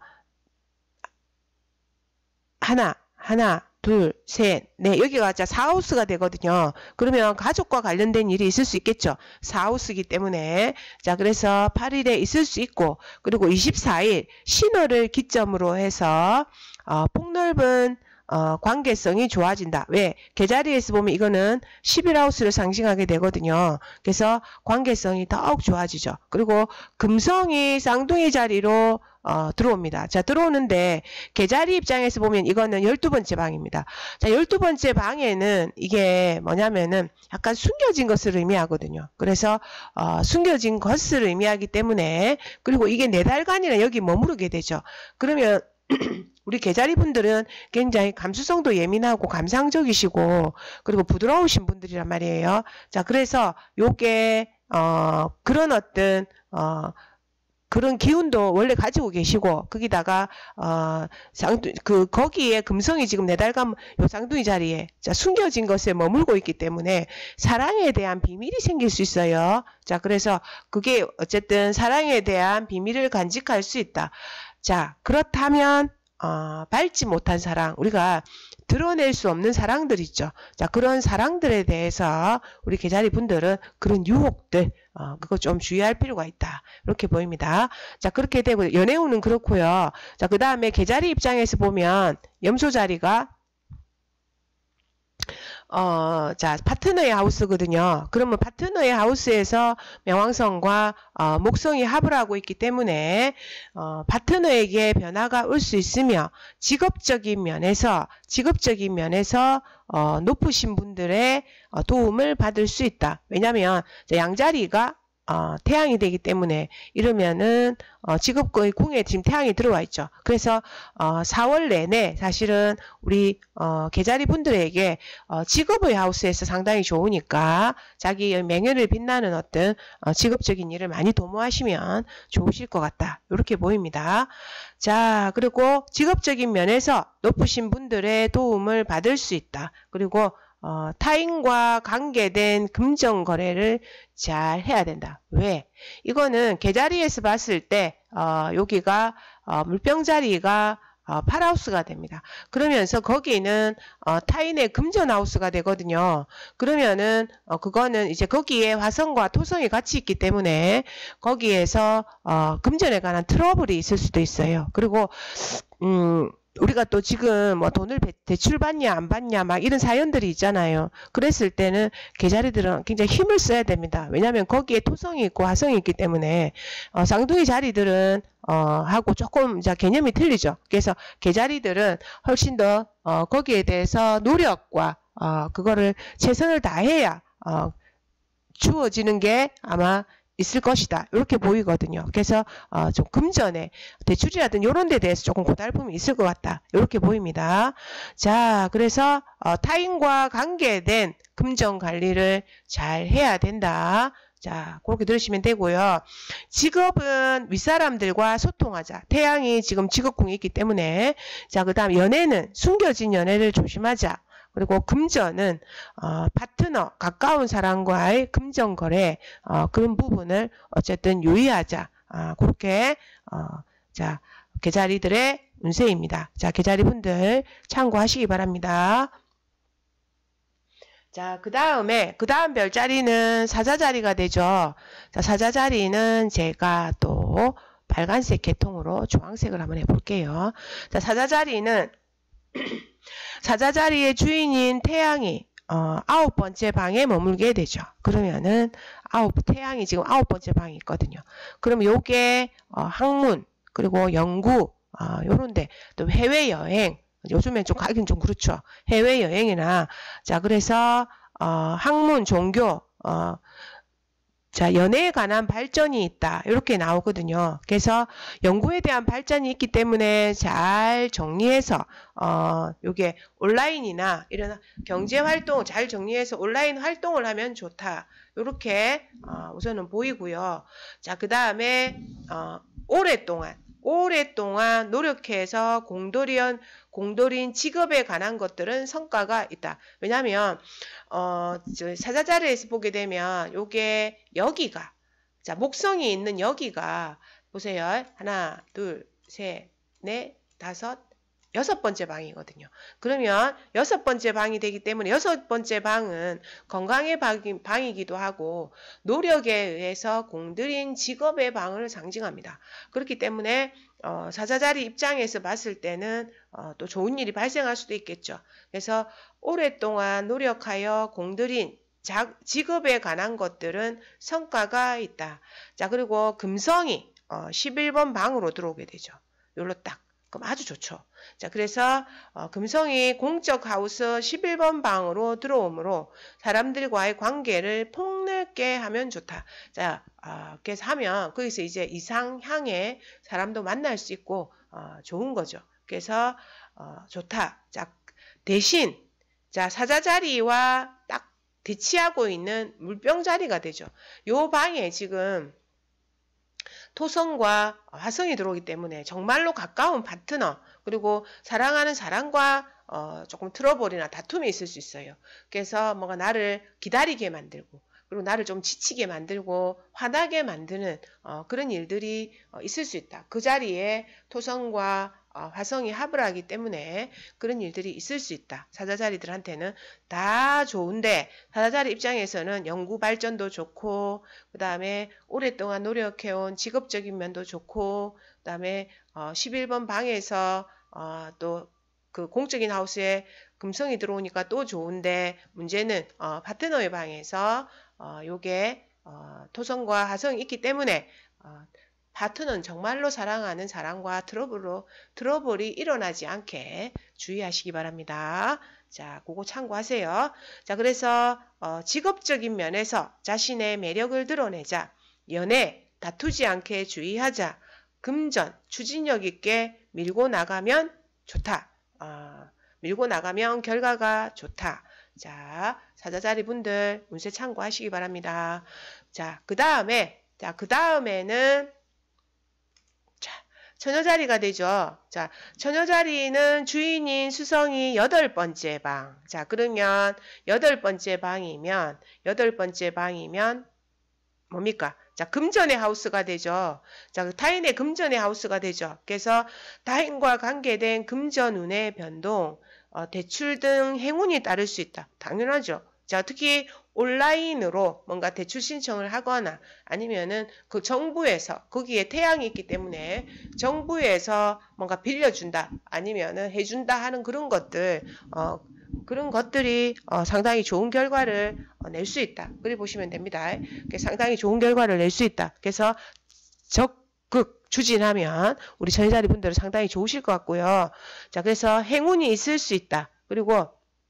하나, 하나, 둘, 셋, 넷, 여기가 자 사 하우스가 되거든요. 그러면 가족과 관련된 일이 있을 수 있겠죠. 사 하우스이기 때문에. 자, 그래서 팔 일에 있을 수 있고, 그리고 이십사 일 신월을 기점으로 해서 어, 폭넓은 어, 관계성이 좋아진다. 왜? 계자리에서 보면 이거는 십일 하우스를 상징하게 되거든요. 그래서 관계성이 더욱 좋아지죠. 그리고 금성이 쌍둥이 자리로 어, 들어옵니다. 자, 들어오는데 계자리 입장에서 보면 이거는 열두 번째 방입니다. 자, 열두 번째 방에는 이게 뭐냐면은 약간 숨겨진 것을 의미하거든요. 그래서 어, 숨겨진 것을 의미하기 때문에, 그리고 이게 네 달간이나 여기 머무르게 되죠. 그러면 우리 계자리 분들은 굉장히 감수성도 예민하고 감상적이시고 그리고 부드러우신 분들이란 말이에요. 자, 그래서 요게 어, 그런 어떤 어, 그런 기운도 원래 가지고 계시고, 거기다가 어, 쌍둥이, 그 거기에 금성이 지금 네 달간 요 쌍둥이 자리에 자, 숨겨진 것에 머물고 있기 때문에 사랑에 대한 비밀이 생길 수 있어요. 자, 그래서 그게 어쨌든 사랑에 대한 비밀을 간직할 수 있다. 자, 그렇다면 어, 밟지 못한 사랑, 우리가 드러낼 수 없는 사랑들 있죠. 자, 그런 사랑들에 대해서 우리 계자리 분들은 그런 유혹들, 어, 그거 좀 주의할 필요가 있다. 이렇게 보입니다. 자, 그렇게 되고, 연애운은 그렇고요. 자, 그 다음에 계자리 입장에서 보면 염소 자리가 어, 자, 파트너의 하우스거든요. 그러면 파트너의 하우스에서 명왕성과 어, 목성이 합을 하고 있기 때문에 어, 파트너에게 변화가 올 수 있으며, 직업적인 면에서 직업적인 면에서 어, 높으신 분들의 어, 도움을 받을 수 있다. 왜냐하면 양자리가 어, 태양이 되기 때문에, 이러면은 어, 직업의 궁에 지금 태양이 들어와 있죠. 그래서 어, 사월 내내 사실은 우리 어, 계자리 분들에게 어, 직업의 하우스에서 상당히 좋으니까 자기의 명예를 빛나는 어떤 어, 직업적인 일을 많이 도모하시면 좋으실 것 같다. 이렇게 보입니다. 자, 그리고 직업적인 면에서 높으신 분들의 도움을 받을 수 있다. 그리고 어, 타인과 관계된 금전 거래를 잘 해야 된다. 왜? 이거는 계자리에서 봤을 때 어, 여기가 어, 물병 자리가 어, 팔하우스가 됩니다. 그러면서 거기는 어, 타인의 금전하우스가 되거든요. 그러면은 어, 그거는 이제 거기에 화성과 토성이 같이 있기 때문에 거기에서 어, 금전에 관한 트러블이 있을 수도 있어요. 그리고 음 우리가 또 지금 뭐 돈을 대출 받냐 안 받냐 막 이런 사연들이 있잖아요. 그랬을 때는 계자리들은 굉장히 힘을 써야 됩니다. 왜냐하면 거기에 토성이 있고 화성이 있기 때문에 어, 쌍둥이 자리들은 어, 하고 조금 이제 개념이 틀리죠. 그래서 계자리들은 훨씬 더 어, 거기에 대해서 노력과 어, 그거를 최선을 다해야 어, 주어지는 게 아마 있을 것이다. 이렇게 보이거든요. 그래서 어, 좀 금전에 대출이라든 이런 데 대해서 조금 고달픔이 있을 것 같다. 이렇게 보입니다. 자, 그래서 어, 타인과 관계된 금전 관리를 잘 해야 된다. 자, 그렇게 들으시면 되고요. 직업은 윗사람들과 소통하자. 태양이 지금 직업궁이 있기 때문에, 자, 그 다음 연애는 숨겨진 연애를 조심하자. 그리고 금전은 어, 파트너, 가까운 사람과의 금전 거래, 어, 그런 부분을 어쨌든 유의하자. 아, 그렇게 어, 자, 계자리들의 운세입니다. 자, 계자리 분들 참고하시기 바랍니다. 자, 그 다음에, 그 다음 별자리는 사자자리가 되죠. 자, 사자자리는 제가 또 빨간색 계통으로 주황색을 한번 해볼게요. 자, 사자자리는 사자자리의 주인인 태양이 어, 아홉 번째 방에 머물게 되죠. 그러면은 아홉 태양이 지금 아홉 번째 방이 있거든요. 그럼 요게 어, 학문 그리고 연구 어, 요런데 또 해외 여행 요즘에 좀 가긴 좀 그렇죠. 해외 여행이나 자 그래서 어, 학문 종교 어, 자, 연애에 관한 발전이 있다. 이렇게 나오거든요. 그래서 연구에 대한 발전이 있기 때문에 잘 정리해서, 어, 요게 온라인이나 이런 경제 활동 잘 정리해서 온라인 활동을 하면 좋다. 요렇게, 어, 우선은 보이고요. 자, 그 다음에, 어, 오랫동안, 오랫동안 노력해서 공돌이연, 공돌인 직업에 관한 것들은 성과가 있다. 왜냐하면 어, 저 사자자리에서 보게 되면 요게 여기가 자 목성이 있는 여기가 보세요. 하나, 둘, 셋, 넷, 다섯, 여섯 번째 방이거든요. 그러면 여섯 번째 방이 되기 때문에 여섯 번째 방은 건강의 방이, 방이기도 하고 노력에 의해서 공들인 직업의 방을 상징합니다. 그렇기 때문에 어, 사자자리 입장에서 봤을 때는 어, 또 좋은 일이 발생할 수도 있겠죠. 그래서 오랫동안 노력하여 공들인 자, 직업에 관한 것들은 성과가 있다. 자, 그리고 금성이 어, 십일 번 방으로 들어오게 되죠. 요로 딱. 그럼 아주 좋죠. 자, 그래서 어, 금성이 공적 하우스 십일 번 방으로 들어오므로 사람들과의 관계를 폭넓게 하면 좋다. 자, 어, 그래서 하면 거기서 이제 이상향의 사람도 만날 수 있고 어, 좋은 거죠. 그래서 어, 좋다. 자, 대신 자, 사자 자리와 딱 대치하고 있는 물병 자리가 되죠. 요 방에 지금 토성과 화성이 들어오기 때문에 정말로 가까운 파트너, 그리고 사랑하는 사람과 어, 조금 트러블이나 다툼이 있을 수 있어요. 그래서 뭔가 나를 기다리게 만들고, 그리고 나를 좀 지치게 만들고 화나게 만드는 어, 그런 일들이 어, 있을 수 있다. 그 자리에 토성과 어, 화성이 합을 하기 때문에 그런 일들이 있을 수 있다. 사자자리들한테는 다 좋은데, 사자자리 입장에서는 연구 발전도 좋고, 그 다음에 오랫동안 노력해온 직업적인 면도 좋고, 그 다음에 어, 십일 번 방에서 어, 또 그 공적인 하우스에 금성이 들어오니까 또 좋은데, 문제는 어, 파트너의 방에서 어, 요게 어, 토성과 화성이 있기 때문에 어, 파트너는 정말로 사랑하는 사람과 트러블로, 트러블이 일어나지 않게 주의하시기 바랍니다. 자, 그거 참고하세요. 자, 그래서 어, 직업적인 면에서 자신의 매력을 드러내자, 연애, 다투지 않게 주의하자, 금전, 추진력 있게 밀고 나가면 좋다. 어, 밀고 나가면 결과가 좋다. 자, 사자자리 분들 운세 참고하시기 바랍니다. 자, 그 다음에, 자, 그 다음에는 처녀자리가 되죠. 자, 처녀자리는 주인인 수성이 여덟 번째 방. 자, 그러면 여덟 번째 방이면, 여덟 번째 방이면 뭡니까? 자, 금전의 하우스가 되죠. 자, 타인의 금전의 하우스가 되죠. 그래서 타인과 관계된 금전운의 변동, 어, 대출 등 행운이 따를 수 있다. 당연하죠. 자, 특히 온라인으로 뭔가 대출 신청을 하거나 아니면은 그 정부에서 거기에 태양이 있기 때문에 정부에서 뭔가 빌려준다 아니면은 해준다 하는 그런 것들, 어, 그런 것들이 어, 상당히 좋은 결과를 어, 낼 수 있다. 그리 보시면 됩니다. 상당히 좋은 결과를 낼 수 있다. 그래서 적극 추진하면 우리 전자리 분들은 상당히 좋으실 것 같고요. 자, 그래서 행운이 있을 수 있다. 그리고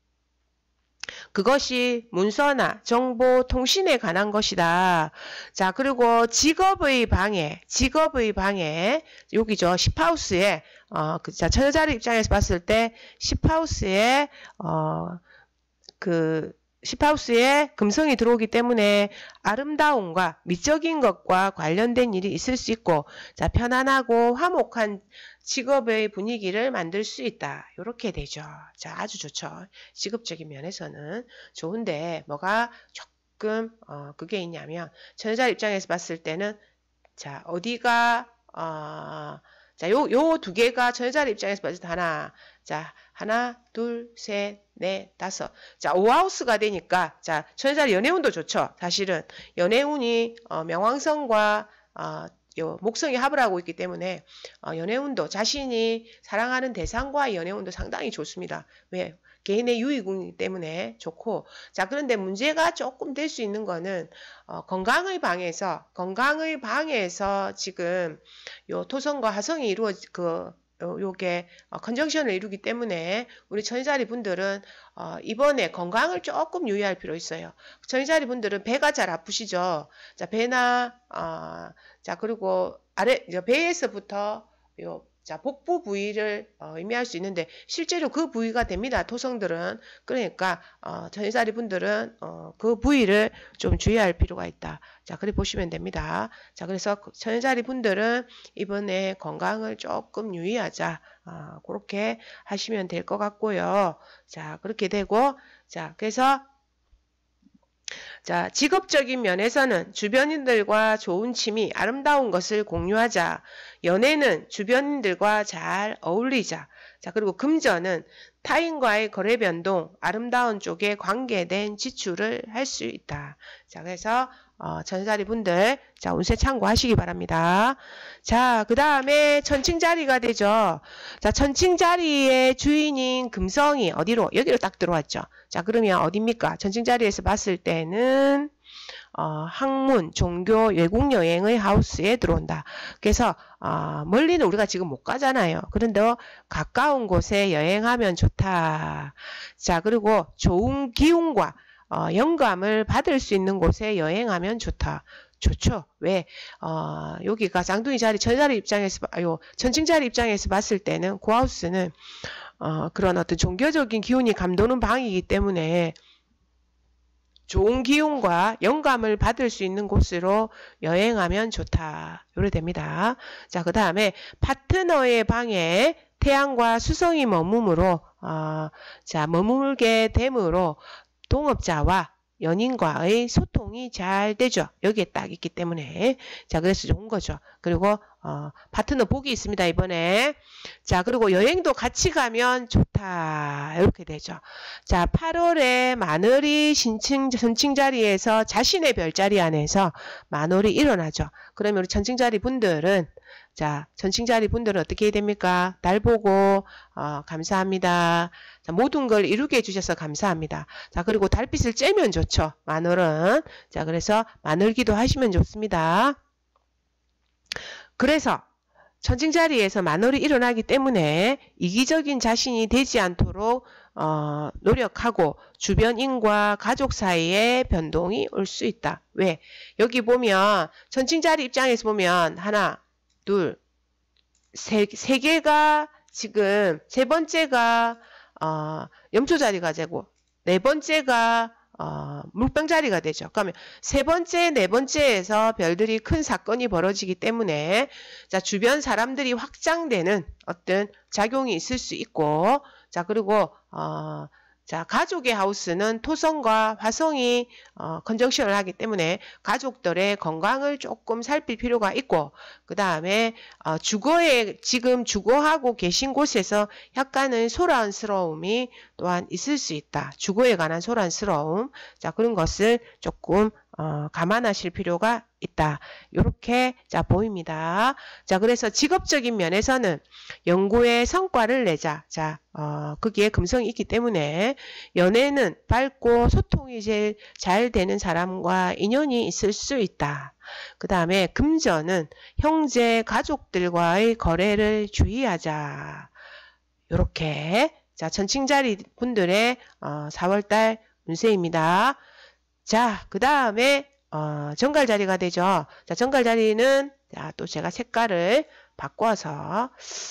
그것이 문서나 정보, 통신에 관한 것이다. 자, 그리고 직업의 방해, 직업의 방해, 여기죠. 십 하우스에, 어, 그, 자, 처녀자리 입장에서 봤을 때, 십 하우스에, 어, 그, 십 하우스에 금성이 들어오기 때문에 아름다움과 미적인 것과 관련된 일이 있을 수 있고, 자, 편안하고 화목한 직업의 분위기를 만들 수 있다. 이렇게 되죠. 자, 아주 좋죠. 직업적인 면에서는 좋은데 뭐가 조금 어, 그게 있냐면 처녀자 입장에서 봤을 때는 자, 어디가 어, 자, 요 요 두 개가 처녀자 입장에서 봤을 때 하나, 자, 하나, 둘, 셋, 넷, 다섯. 자, 오 하우스가 되니까 자, 처녀자 연애운도 좋죠. 사실은 연애운이 어, 명왕성과 어, 요 목성이 합을 하고 있기 때문에 어, 연애운도 자신이 사랑하는 대상과의 연애운도 상당히 좋습니다. 왜? 개인의 유의궁이기 때문에 좋고, 자, 그런데 문제가 조금 될 수 있는 거는 어, 건강의 방에서 건강의 방에서 지금 요 토성과 화성이 이루어 그 요, 요게 어, 컨정션을 이루기 때문에 우리 처녀자리 분들은 어, 이번에 건강을 조금 유의할 필요 있어요. 처녀자리 분들은 배가 잘 아프시죠. 자, 배나 어, 자, 그리고 아래 배에서부터 요 자, 복부 부위를 어, 의미할 수 있는데 실제로 그 부위가 됩니다. 토성들은. 그러니까 어, 처녀자리 분들은 어, 그 부위를 좀 주의할 필요가 있다. 자, 그래 보시면 됩니다. 자, 그래서 처녀자리 분들은 이번에 건강을 조금 유의하자. 어, 그렇게 하시면 될 것 같고요. 자, 그렇게 되고, 자, 그래서 자, 직업적인 면에서는 주변인들과 좋은 취미, 아름다운 것을 공유하자. 연애는 주변인들과 잘 어울리자. 자, 그리고 금전은 타인과의 거래 변동, 아름다운 쪽에 관계된 지출을 할 수 있다. 자, 그래서 어, 전자리 분들, 자, 운세 참고하시기 바랍니다. 자, 그 다음에 천칭자리가 되죠. 자, 천칭자리의 주인인 금성이 어디로? 여기로 딱 들어왔죠. 자, 그러면 어딥니까? 천칭자리에서 봤을 때는, 어, 학문, 종교, 외국 여행의 하우스에 들어온다. 그래서 어, 멀리는 우리가 지금 못 가잖아요. 그런데 가까운 곳에 여행하면 좋다. 자, 그리고 좋은 기운과 어, 영감을 받을 수 있는 곳에 여행하면 좋다. 좋죠. 왜? 어, 여기가 쌍둥이 자리, 천자리 입장에서, 아유, 천칭 자리 입장에서 봤을 때는 고하우스는 어, 그런 어떤 종교적인 기운이 감도는 방이기 때문에 좋은 기운과 영감을 받을 수 있는 곳으로 여행하면 좋다. 요래 됩니다. 자, 그 다음에 파트너의 방에 태양과 수성이 머무므로, 어, 자, 머물게 되므로 동업자와 연인과의 소통이 잘 되죠. 여기에 딱 있기 때문에. 자, 그래서 좋은 거죠. 그리고 어, 파트너 복이 있습니다. 이번에. 자, 그리고 여행도 같이 가면 좋다. 이렇게 되죠. 자, 팔월에 마늘이 신칭, 천칭자리에서 자신의 별자리 안에서 마늘이 일어나죠. 그러면 우리 천칭자리 분들은 자, 전칭자리 분들은 어떻게 해야 됩니까? 달 보고 어, 감사합니다. 자, 모든 걸 이루게 해주셔서 감사합니다. 자, 그리고 달빛을 쬐면 좋죠. 마늘은. 자, 그래서 마늘기도 하시면 좋습니다. 그래서 천칭자리에서 마늘이 일어나기 때문에 이기적인 자신이 되지 않도록 어, 노력하고 주변인과 가족 사이에 변동이 올 수 있다. 왜? 여기 보면 천칭자리 입장에서 보면 하나 둘, 세, 세 개가 지금 세 번째가 어, 염초 자리가 되고 네 번째가 어, 물병 자리가 되죠. 그러면 세 번째, 네 번째에서 별들이 큰 사건이 벌어지기 때문에 자, 주변 사람들이 확장되는 어떤 작용이 있을 수 있고 자, 그리고 어, 자, 가족의 하우스는 토성과 화성이 어, 컨정션을 하기 때문에 가족들의 건강을 조금 살필 필요가 있고 그 다음에 어, 주거에 지금 주거하고 계신 곳에서 약간의 소란스러움이 또한 있을 수 있다. 주거에 관한 소란스러움. 자, 그런 것을 조금 어, 감안하실 필요가 있다. 이렇게 자 보입니다. 자, 그래서 직업적인 면에서는 연구에 성과를 내자. 자, 어, 거기에 금성이 있기 때문에 연애는 밝고 소통이 제일 잘 되는 사람과 인연이 있을 수 있다. 그 다음에 금전은 형제, 가족들과의 거래를 주의하자. 이렇게 자, 천칭자리 분들의 어, 사월달 운세입니다. 자, 그 다음에 어, 정갈자리가 되죠. 자, 정갈자리는 자, 또 제가 색깔을 바꿔서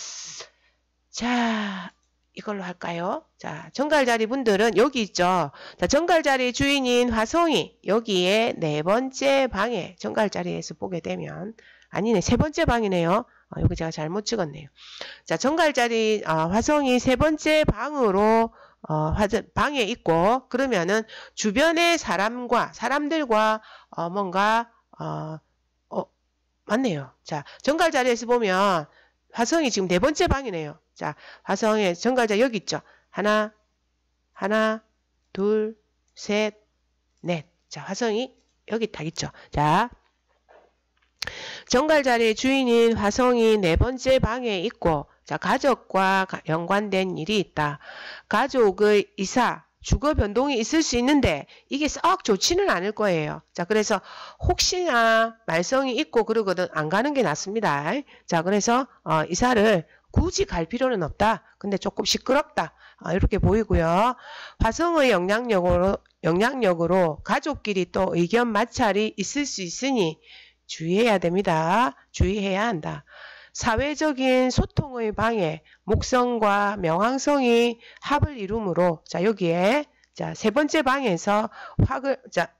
자, 이걸로 할까요? 자, 정갈자리 분들은 여기 있죠. 자, 정갈자리 주인인 화성이 여기에 네 번째 방에 정갈자리에서 보게 되면 아니네, 세 번째 방이네요. 어, 여기 제가 잘못 찍었네요. 자, 정갈자리 어, 화성이 세 번째 방으로 어, 화전, 방에 있고 그러면은 주변의 사람과 사람들과 어, 뭔가 어, 어 맞네요. 자, 정갈자리에서 보면 화성이 지금 네 번째 방이네요. 자, 화성의 정갈자 여기 있죠. 하나, 하나, 둘, 셋, 넷. 자, 화성이 여기 딱 있죠. 자, 정갈자리의 주인인 화성이 네 번째 방에 있고 자, 가족과 연관된 일이 있다. 가족의 이사, 주거 변동이 있을 수 있는데 이게 썩 좋지는 않을 거예요. 자, 그래서 혹시나 말썽이 있고 그러거든 안 가는 게 낫습니다. 자, 그래서 어, 이사를 굳이 갈 필요는 없다. 근데 조금 시끄럽다. 어, 이렇게 보이고요. 화성의 영향력으로, 영향력으로 가족끼리 또 의견 마찰이 있을 수 있으니 주의해야 됩니다. 주의해야 한다. 사회적인 소통의 방해, 목성과 명왕성이 합을 이루므로 자, 여기에 자, 세 번째 방에서 확을 자,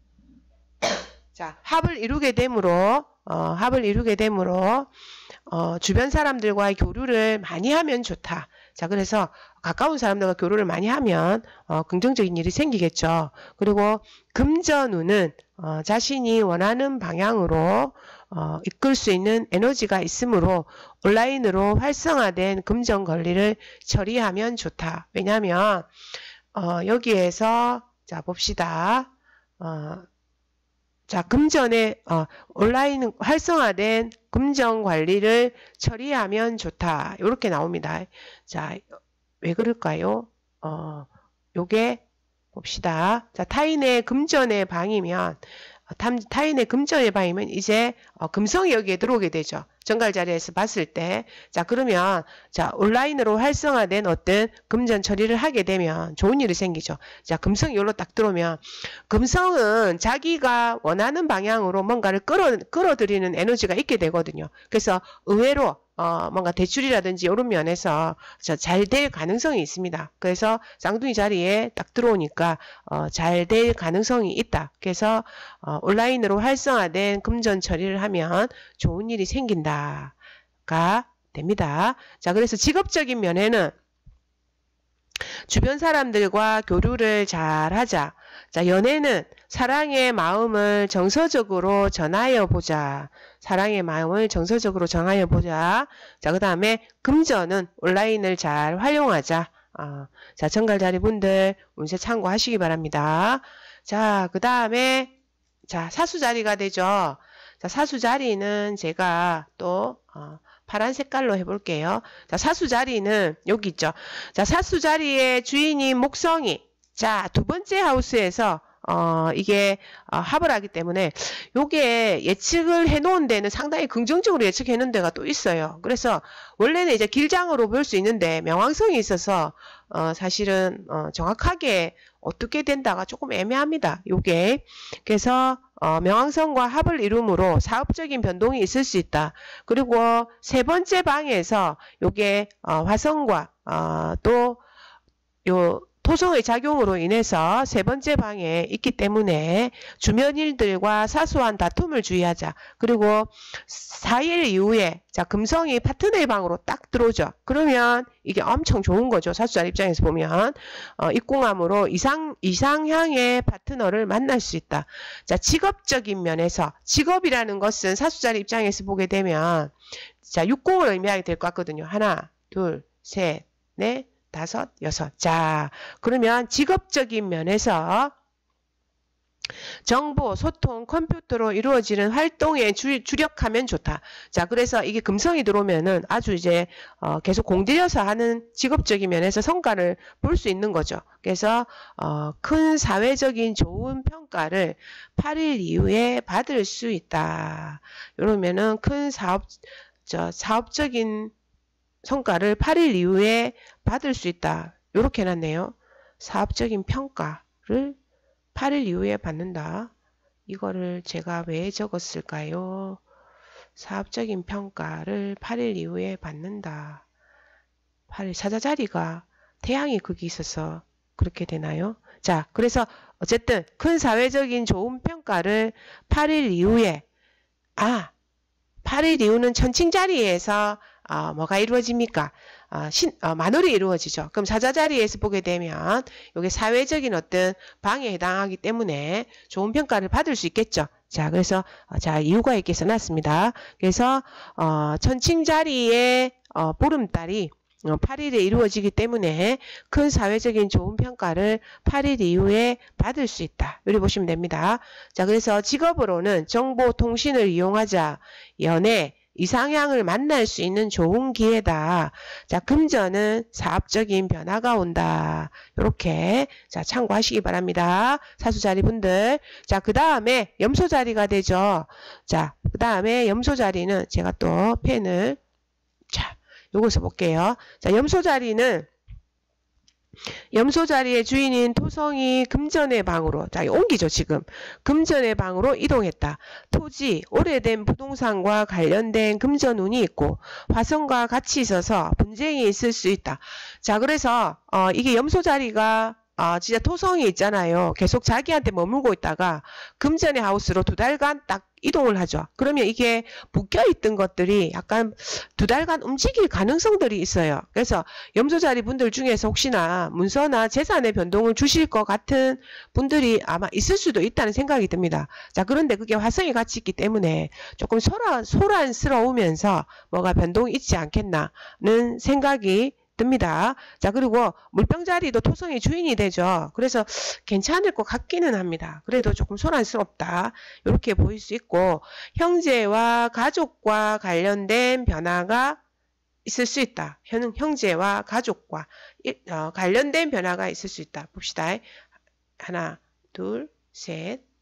자, 합을 이루게 되므로 어, 합을 이루게 되므로 어, 주변 사람들과의 교류를 많이 하면 좋다. 자, 그래서 가까운 사람들과 교류를 많이 하면 어, 긍정적인 일이 생기겠죠. 그리고 금전운은 어, 자신이 원하는 방향으로 어, 이끌 수 있는 에너지가 있으므로 온라인으로 활성화된 금전 관리를 처리하면 좋다. 왜냐하면 어, 여기에서 자 봅시다. 어, 자, 금전에 어, 온라인 활성화된 금전 관리를 처리하면 좋다. 이렇게 나옵니다. 자, 왜 그럴까요? 어, 요게 봅시다. 자, 타인의 금전의 방이면 타인의 금전의 방이면 이제 어, 금성이 여기에 들어오게 되죠. 정갈 자리에서 봤을 때. 자, 그러면 자, 온라인으로 활성화된 어떤 금전 처리를 하게 되면 좋은 일이 생기죠. 자, 금성이 여기로 딱 들어오면 금성은 자기가 원하는 방향으로 뭔가를 끌어, 끌어들이는 에너지가 있게 되거든요. 그래서 의외로 어, 뭔가 대출이라든지 이런 면에서 잘 될 가능성이 있습니다. 그래서 쌍둥이 자리에 딱 들어오니까 어, 잘 될 가능성이 있다. 그래서 어, 온라인으로 활성화된 금전 처리를 하면 좋은 일이 생긴다가 됩니다. 자, 그래서 직업적인 면에는 주변 사람들과 교류를 잘 하자. 자, 연애는 사랑의 마음을 정서적으로 전하여 보자. 사랑의 마음을 정서적으로 전하여 보자. 자, 그 다음에 금전은 온라인을 잘 활용하자. 어, 자, 정갈자리 분들 운세 참고하시기 바랍니다. 자, 그 다음에 자, 사수자리가 되죠. 자, 사수자리는 제가 또 어, 파란 색깔로 해볼게요. 자, 사수자리는 여기 있죠. 자, 사수자리의 주인이 목성이. 자, 두 번째 하우스에서 어, 이게 어, 합을 하기 때문에 요게 예측을 해놓은 데는 상당히 긍정적으로 예측해 놓은 데가 또 있어요. 그래서 원래는 이제 길장으로 볼 수 있는데 명왕성이 있어서 어, 사실은 어, 정확하게 어떻게 된다가 조금 애매합니다. 요게. 그래서 어, 명왕성과 합을 이룸으로 사업적인 변동이 있을 수 있다. 그리고 세 번째 방에서 요게 어, 화성과 어, 또 요 토성의 작용으로 인해서 세 번째 방에 있기 때문에 주변 일들과 사소한 다툼을 주의하자. 그리고 사 일 이후에 자 금성이 파트너의 방으로 딱 들어오죠. 그러면 이게 엄청 좋은 거죠. 사수자리 입장에서 보면 어, 입궁함으로 이상, 이상향의 파트너를 만날 수 있다. 자, 직업적인 면에서 직업이라는 것은 사수자리 입장에서 보게 되면 자 육궁을 의미하게 될 것 같거든요. 하나, 둘, 셋, 넷, 다섯, 여섯. 자, 그러면 직업적인 면에서 정보, 소통, 컴퓨터로 이루어지는 활동에 주, 주력하면 좋다. 자, 그래서 이게 금성이 들어오면은 아주 이제 어, 계속 공들여서 하는 직업적인 면에서 성과를 볼 수 있는 거죠. 그래서 어, 큰 사회적인 좋은 평가를 팔 일 이후에 받을 수 있다. 이러면은 큰 사업, 저 사업적인 성과를 팔 일 이후에 받을 수 있다. 이렇게 해놨네요. 사업적인 평가를 팔 일 이후에 받는다. 이거를 제가 왜 적었을까요? 사업적인 평가를 팔 일 이후에 받는다. 팔 일 사자자리가 태양이 거기 있어서 그렇게 되나요? 자, 그래서 어쨌든 큰 사회적인 좋은 평가를 팔 일 이후에 아, 팔 일 이후는 천칭자리에서 어, 뭐가 이루어집니까? 어, 신, 어, 만월이 이루어지죠. 그럼 사자자리에서 보게 되면 이게 사회적인 어떤 방에 해당하기 때문에 좋은 평가를 받을 수 있겠죠. 자, 그래서 어, 자 이유가 있게 써놨습니다. 그래서 어, 천칭자리의 어, 보름달이 어, 팔 일에 이루어지기 때문에 큰 사회적인 좋은 평가를 팔 일 이후에 받을 수 있다. 이렇게 보시면 됩니다. 자, 그래서 직업으로는 정보통신을 이용하자 연애, 이상향을 만날 수 있는 좋은 기회다. 자, 금전은 사업적인 변화가 온다. 이렇게 자 참고하시기 바랍니다. 사수자리 분들. 자, 그 다음에 염소자리가 되죠. 자, 그 다음에 염소자리는 제가 또 펜을 자 요것을 볼게요. 자, 염소자리는 염소자리의 주인인 토성이 금전의 방으로 자 옮기죠. 지금 금전의 방으로 이동했다. 토지, 오래된 부동산과 관련된 금전운이 있고 화성과 같이 있어서 분쟁이 있을 수 있다. 자, 그래서 어, 이게 염소자리가 어, 진짜 토성이 있잖아요. 계속 자기한테 머물고 있다가 금전의 하우스로 두 달간 딱 이동을 하죠. 그러면 이게 묶여있던 것들이 약간 두 달간 움직일 가능성들이 있어요. 그래서 염소자리 분들 중에서 혹시나 문서나 재산의 변동을 주실 것 같은 분들이 아마 있을 수도 있다는 생각이 듭니다. 자, 그런데 그게 화성이 같이 있기 때문에 조금 소란, 소란스러우면서 뭐가 변동이 있지 않겠나는 생각이 듭니다. 자, 그리고 물병자리도 토성이 주인이 되죠. 그래서 괜찮을 것 같기는 합니다. 그래도 조금 소란스럽다. 이렇게 보일 수 있고 형제와 가족과 관련된 변화가 있을 수 있다. 형, 형제와 가족과 어, 관련된 변화가 있을 수 있다. 봅시다. 하나, 둘, 셋, 넷.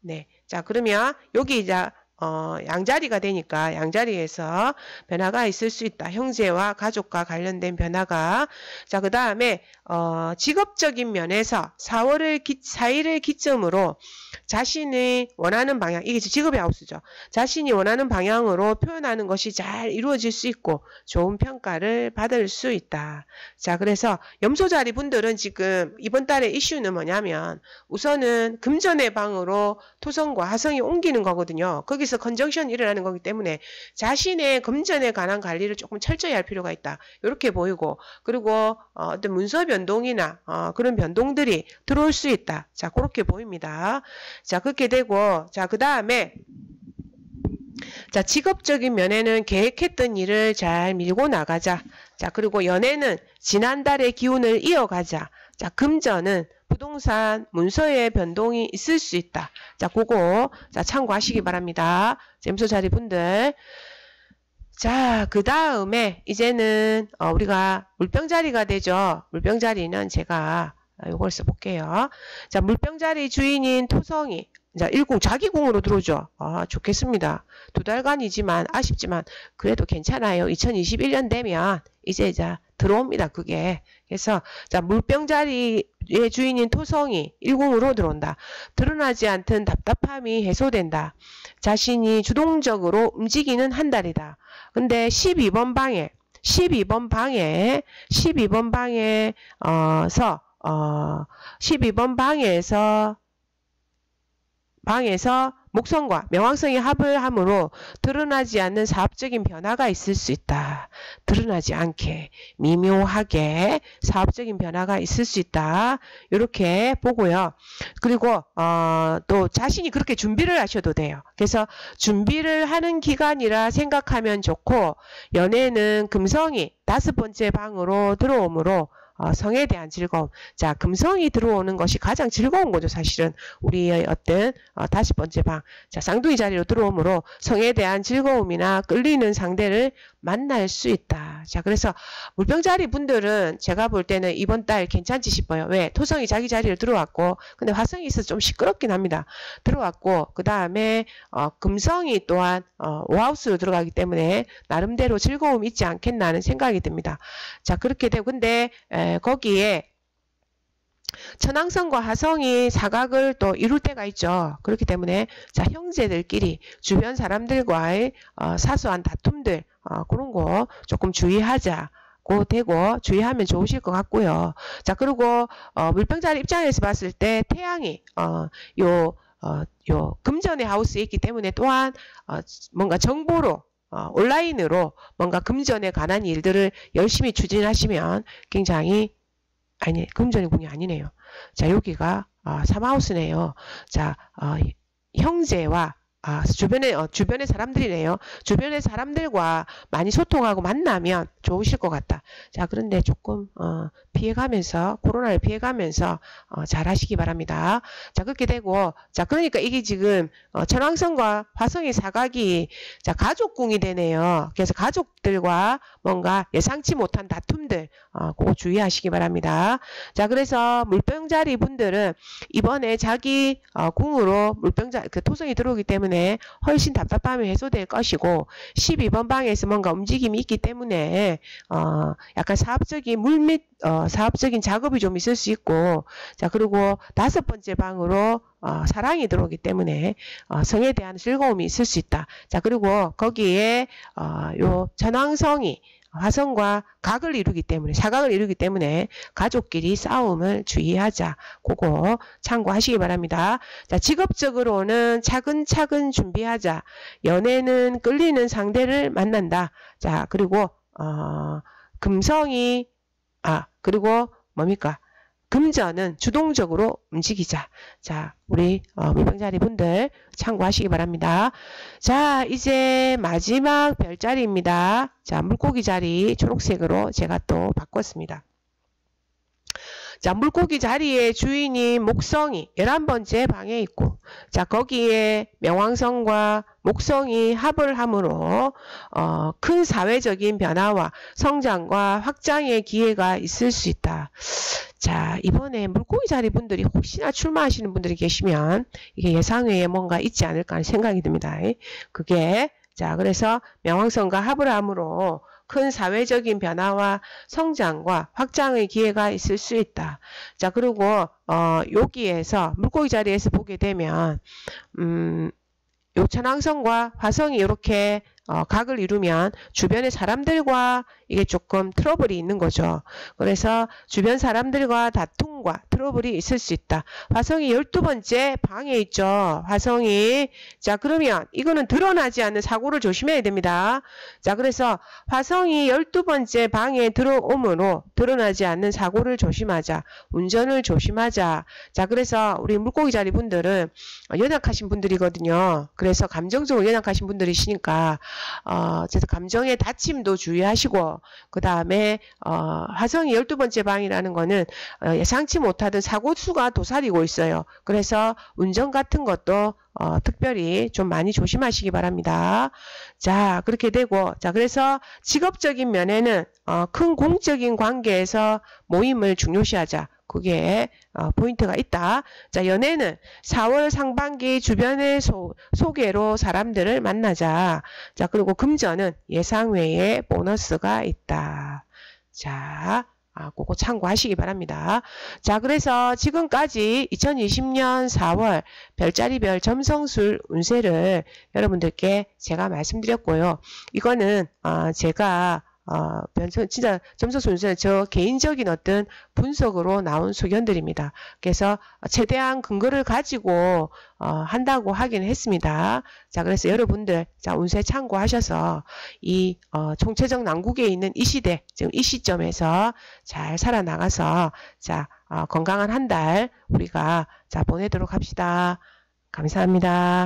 자, 그러면 여기 이제 어, 양자리가 되니까 양자리에서 변화가 있을 수 있다. 형제와 가족과 관련된 변화가. 자, 그 다음에 어, 직업적인 면에서 사월을 기, 사일을 기점으로 자신이 원하는 방향, 이게 직업의 하우스죠. 자신이 원하는 방향으로 표현하는 것이 잘 이루어질 수 있고 좋은 평가를 받을 수 있다. 자, 그래서 염소자리 분들은 지금 이번 달의 이슈는 뭐냐면 우선은 금전의 방으로 토성과 화성이 옮기는 거거든요. 거기서 컨정션이 일어나는 거기 때문에 자신의 금전에 관한 관리를 조금 철저히 할 필요가 있다. 이렇게 보이고, 그리고 어, 어떤 문서 변동이나 어, 그런 변동들이 들어올 수 있다. 자, 그렇게 보입니다. 자, 그렇게 되고, 자, 그 다음에 자, 직업적인 면에는 계획했던 일을 잘 밀고 나가자. 자, 그리고 연애는 지난달의 기운을 이어가자. 자, 금전은 부동산 문서의 변동이 있을 수 있다. 자, 그거 자 참고하시기 바랍니다. 염소자리 분들. 자, 그 다음에 이제는 어, 우리가 물병자리가 되죠. 물병자리는 제가 이걸 써볼게요. 자, 물병자리 주인인 토성이 자, 일궁 자기 궁으로 들어오죠. 아, 좋겠습니다. 두 달간이지만 아쉽지만 그래도 괜찮아요. 이천이십일 년 되면 이제 자 들어옵니다. 그게. 그래서 자, 물병자리의 주인인 토성이 일궁으로 들어온다. 드러나지 않던 답답함이 해소된다. 자신이 주동적으로 움직이는 한 달이다. 근데 십이 번 방에 십이 번 방에 십이 번 방에 어서 어 십이 번 방에서 방에서 목성과 명왕성이 합을 함으로 드러나지 않는 사업적인 변화가 있을 수 있다. 드러나지 않게 미묘하게 사업적인 변화가 있을 수 있다. 이렇게 보고요. 그리고 어, 또 자신이 그렇게 준비를 하셔도 돼요. 그래서 준비를 하는 기간이라 생각하면 좋고, 연애는 금성이 다섯 번째 방으로 들어오므로 어, 성에 대한 즐거움. 자, 금성이 들어오는 것이 가장 즐거운 거죠. 사실은 우리의 어떤 어, 다섯 번째 방. 자, 쌍둥이 자리로 들어오므로 성에 대한 즐거움이나 끌리는 상대를 만날 수 있다. 자, 그래서 물병자리 분들은 제가 볼 때는 이번 달 괜찮지 싶어요. 왜? 토성이 자기 자리를 들어왔고, 근데 화성이 있어서 좀 시끄럽긴 합니다. 들어왔고, 그 다음에 어, 금성이 또한 어, 오하우스로 들어가기 때문에 나름대로 즐거움이 있지 않겠나 하는 생각이 듭니다. 자, 그렇게 되고, 근데 에, 거기에 천왕성과 화성이 사각을 또 이룰 때가 있죠. 그렇기 때문에 자, 형제들끼리 주변 사람들과의 어, 사소한 다툼들 어, 그런 거 조금 주의하자. 고 되고 주의하면 좋으실 것 같고요. 자, 그리고 어, 물병자리 입장에서 봤을 때 태양이 어, 요, 어, 요 금전의 하우스에 있기 때문에 또한 어, 뭔가 정보로 어, 온라인으로 뭔가 금전에 관한 일들을 열심히 추진하시면 굉장히, 아니, 금전의 궁이 아니네요. 자, 여기가 어, 삼하우스네요. 자, 어, 형제와 아, 주변에, 어, 주변의 사람들이네요. 주변의 사람들과 많이 소통하고 만나면 좋으실 것 같다. 자, 그런데 조금, 어, 피해가면서, 코로나를 피해가면서, 어, 잘 하시기 바랍니다. 자, 그렇게 되고, 자, 그러니까 이게 지금, 어, 천왕성과 화성의 사각이, 자, 가족궁이 되네요. 그래서 가족들과 뭔가 예상치 못한 다툼들, 어, 그거 주의하시기 바랍니다. 자, 그래서 물병자리 분들은 이번에 자기, 어, 궁으로 물병자, 그 토성이 들어오기 때문에 훨씬 답답함이 해소될 것이고, 십이 번 방에서 뭔가 움직임이 있기 때문에 어, 약간 사업적인 물밑 어, 사업적인 작업이 좀 있을 수 있고, 자, 그리고 다섯 번째 방으로 어, 사랑이 들어오기 때문에 어, 성에 대한 즐거움이 있을 수 있다. 자, 그리고 거기에 어, 요 천왕성이 화성과 각을 이루기 때문에, 사각을 이루기 때문에 가족끼리 싸움을 주의하자. 그거 참고하시기 바랍니다. 자, 직업적으로는 차근차근 준비하자. 연애는 끌리는 상대를 만난다. 자, 그리고 어, 금성이 아, 그리고 뭡니까? 금전은 주동적으로 움직이자. 자, 우리 어, 물병자리 분들 참고하시기 바랍니다. 자, 이제 마지막 별자리입니다. 자, 물고기 자리 초록색으로 제가 또 바꿨습니다. 자, 물고기 자리의 주인인 목성이 열한 번째 방에 있고, 자, 거기에 명왕성과 목성이 합을 함으로 어, 큰 사회적인 변화와 성장과 확장의 기회가 있을 수 있다. 자, 이번에 물고기 자리 분들이 혹시나 출마하시는 분들이 계시면 이게 예상외에 뭔가 있지 않을까 하는 생각이 듭니다. 그게 자, 그래서 명왕성과 합을 함으로 큰 사회적인 변화와 성장과 확장의 기회가 있을 수 있다. 자, 그리고 어, 여기에서 물고기 자리에서 보게 되면 음, 요 천왕성과 화성이 이렇게 어, 각을 이루면 주변의 사람들과 이게 조금 트러블이 있는 거죠. 그래서 주변 사람들과 다툼과 트러블이 있을 수 있다. 화성이 열두 번째 방에 있죠. 화성이. 자, 그러면 이거는 드러나지 않는 사고를 조심해야 됩니다. 자, 그래서 화성이 열두 번째 방에 들어오므로 드러나지 않는 사고를 조심하자. 운전을 조심하자. 자, 그래서 우리 물고기 자리 분들은 연약하신 분들이거든요. 그래서 감정적으로 연약하신 분들이시니까 어, 그래서 감정의 다침도 주의하시고, 그 다음에, 어, 화성이 열두 번째 방이라는 거는, 어, 예상치 못하던 사고수가 도사리고 있어요. 그래서 운전 같은 것도, 어, 특별히 좀 많이 조심하시기 바랍니다. 자, 그렇게 되고, 자, 그래서 직업적인 면에는, 어, 큰 공적인 관계에서 모임을 중요시하자. 그게 어, 포인트가 있다. 자, 연애는 사월 상반기 주변의 소, 소개로 사람들을 만나자. 자, 그리고 금전은 예상 외에 보너스가 있다. 자, 아, 그거 참고하시기 바랍니다. 자, 그래서 지금까지 이천이십 년 사월 별자리별 점성술 운세를 여러분들께 제가 말씀드렸고요. 이거는 어, 제가 어, 변성, 진짜 점성술운세는 저 개인적인 어떤 분석으로 나온 소견들입니다. 그래서 최대한 근거를 가지고 어, 한다고 하긴 했습니다. 자, 그래서 여러분들 자 운세 참고하셔서 이 어, 총체적 난국에 있는 이 시대, 지금 이 시점에서 잘 살아나가서 자 어, 건강한 한 달 우리가 자 보내도록 합시다. 감사합니다.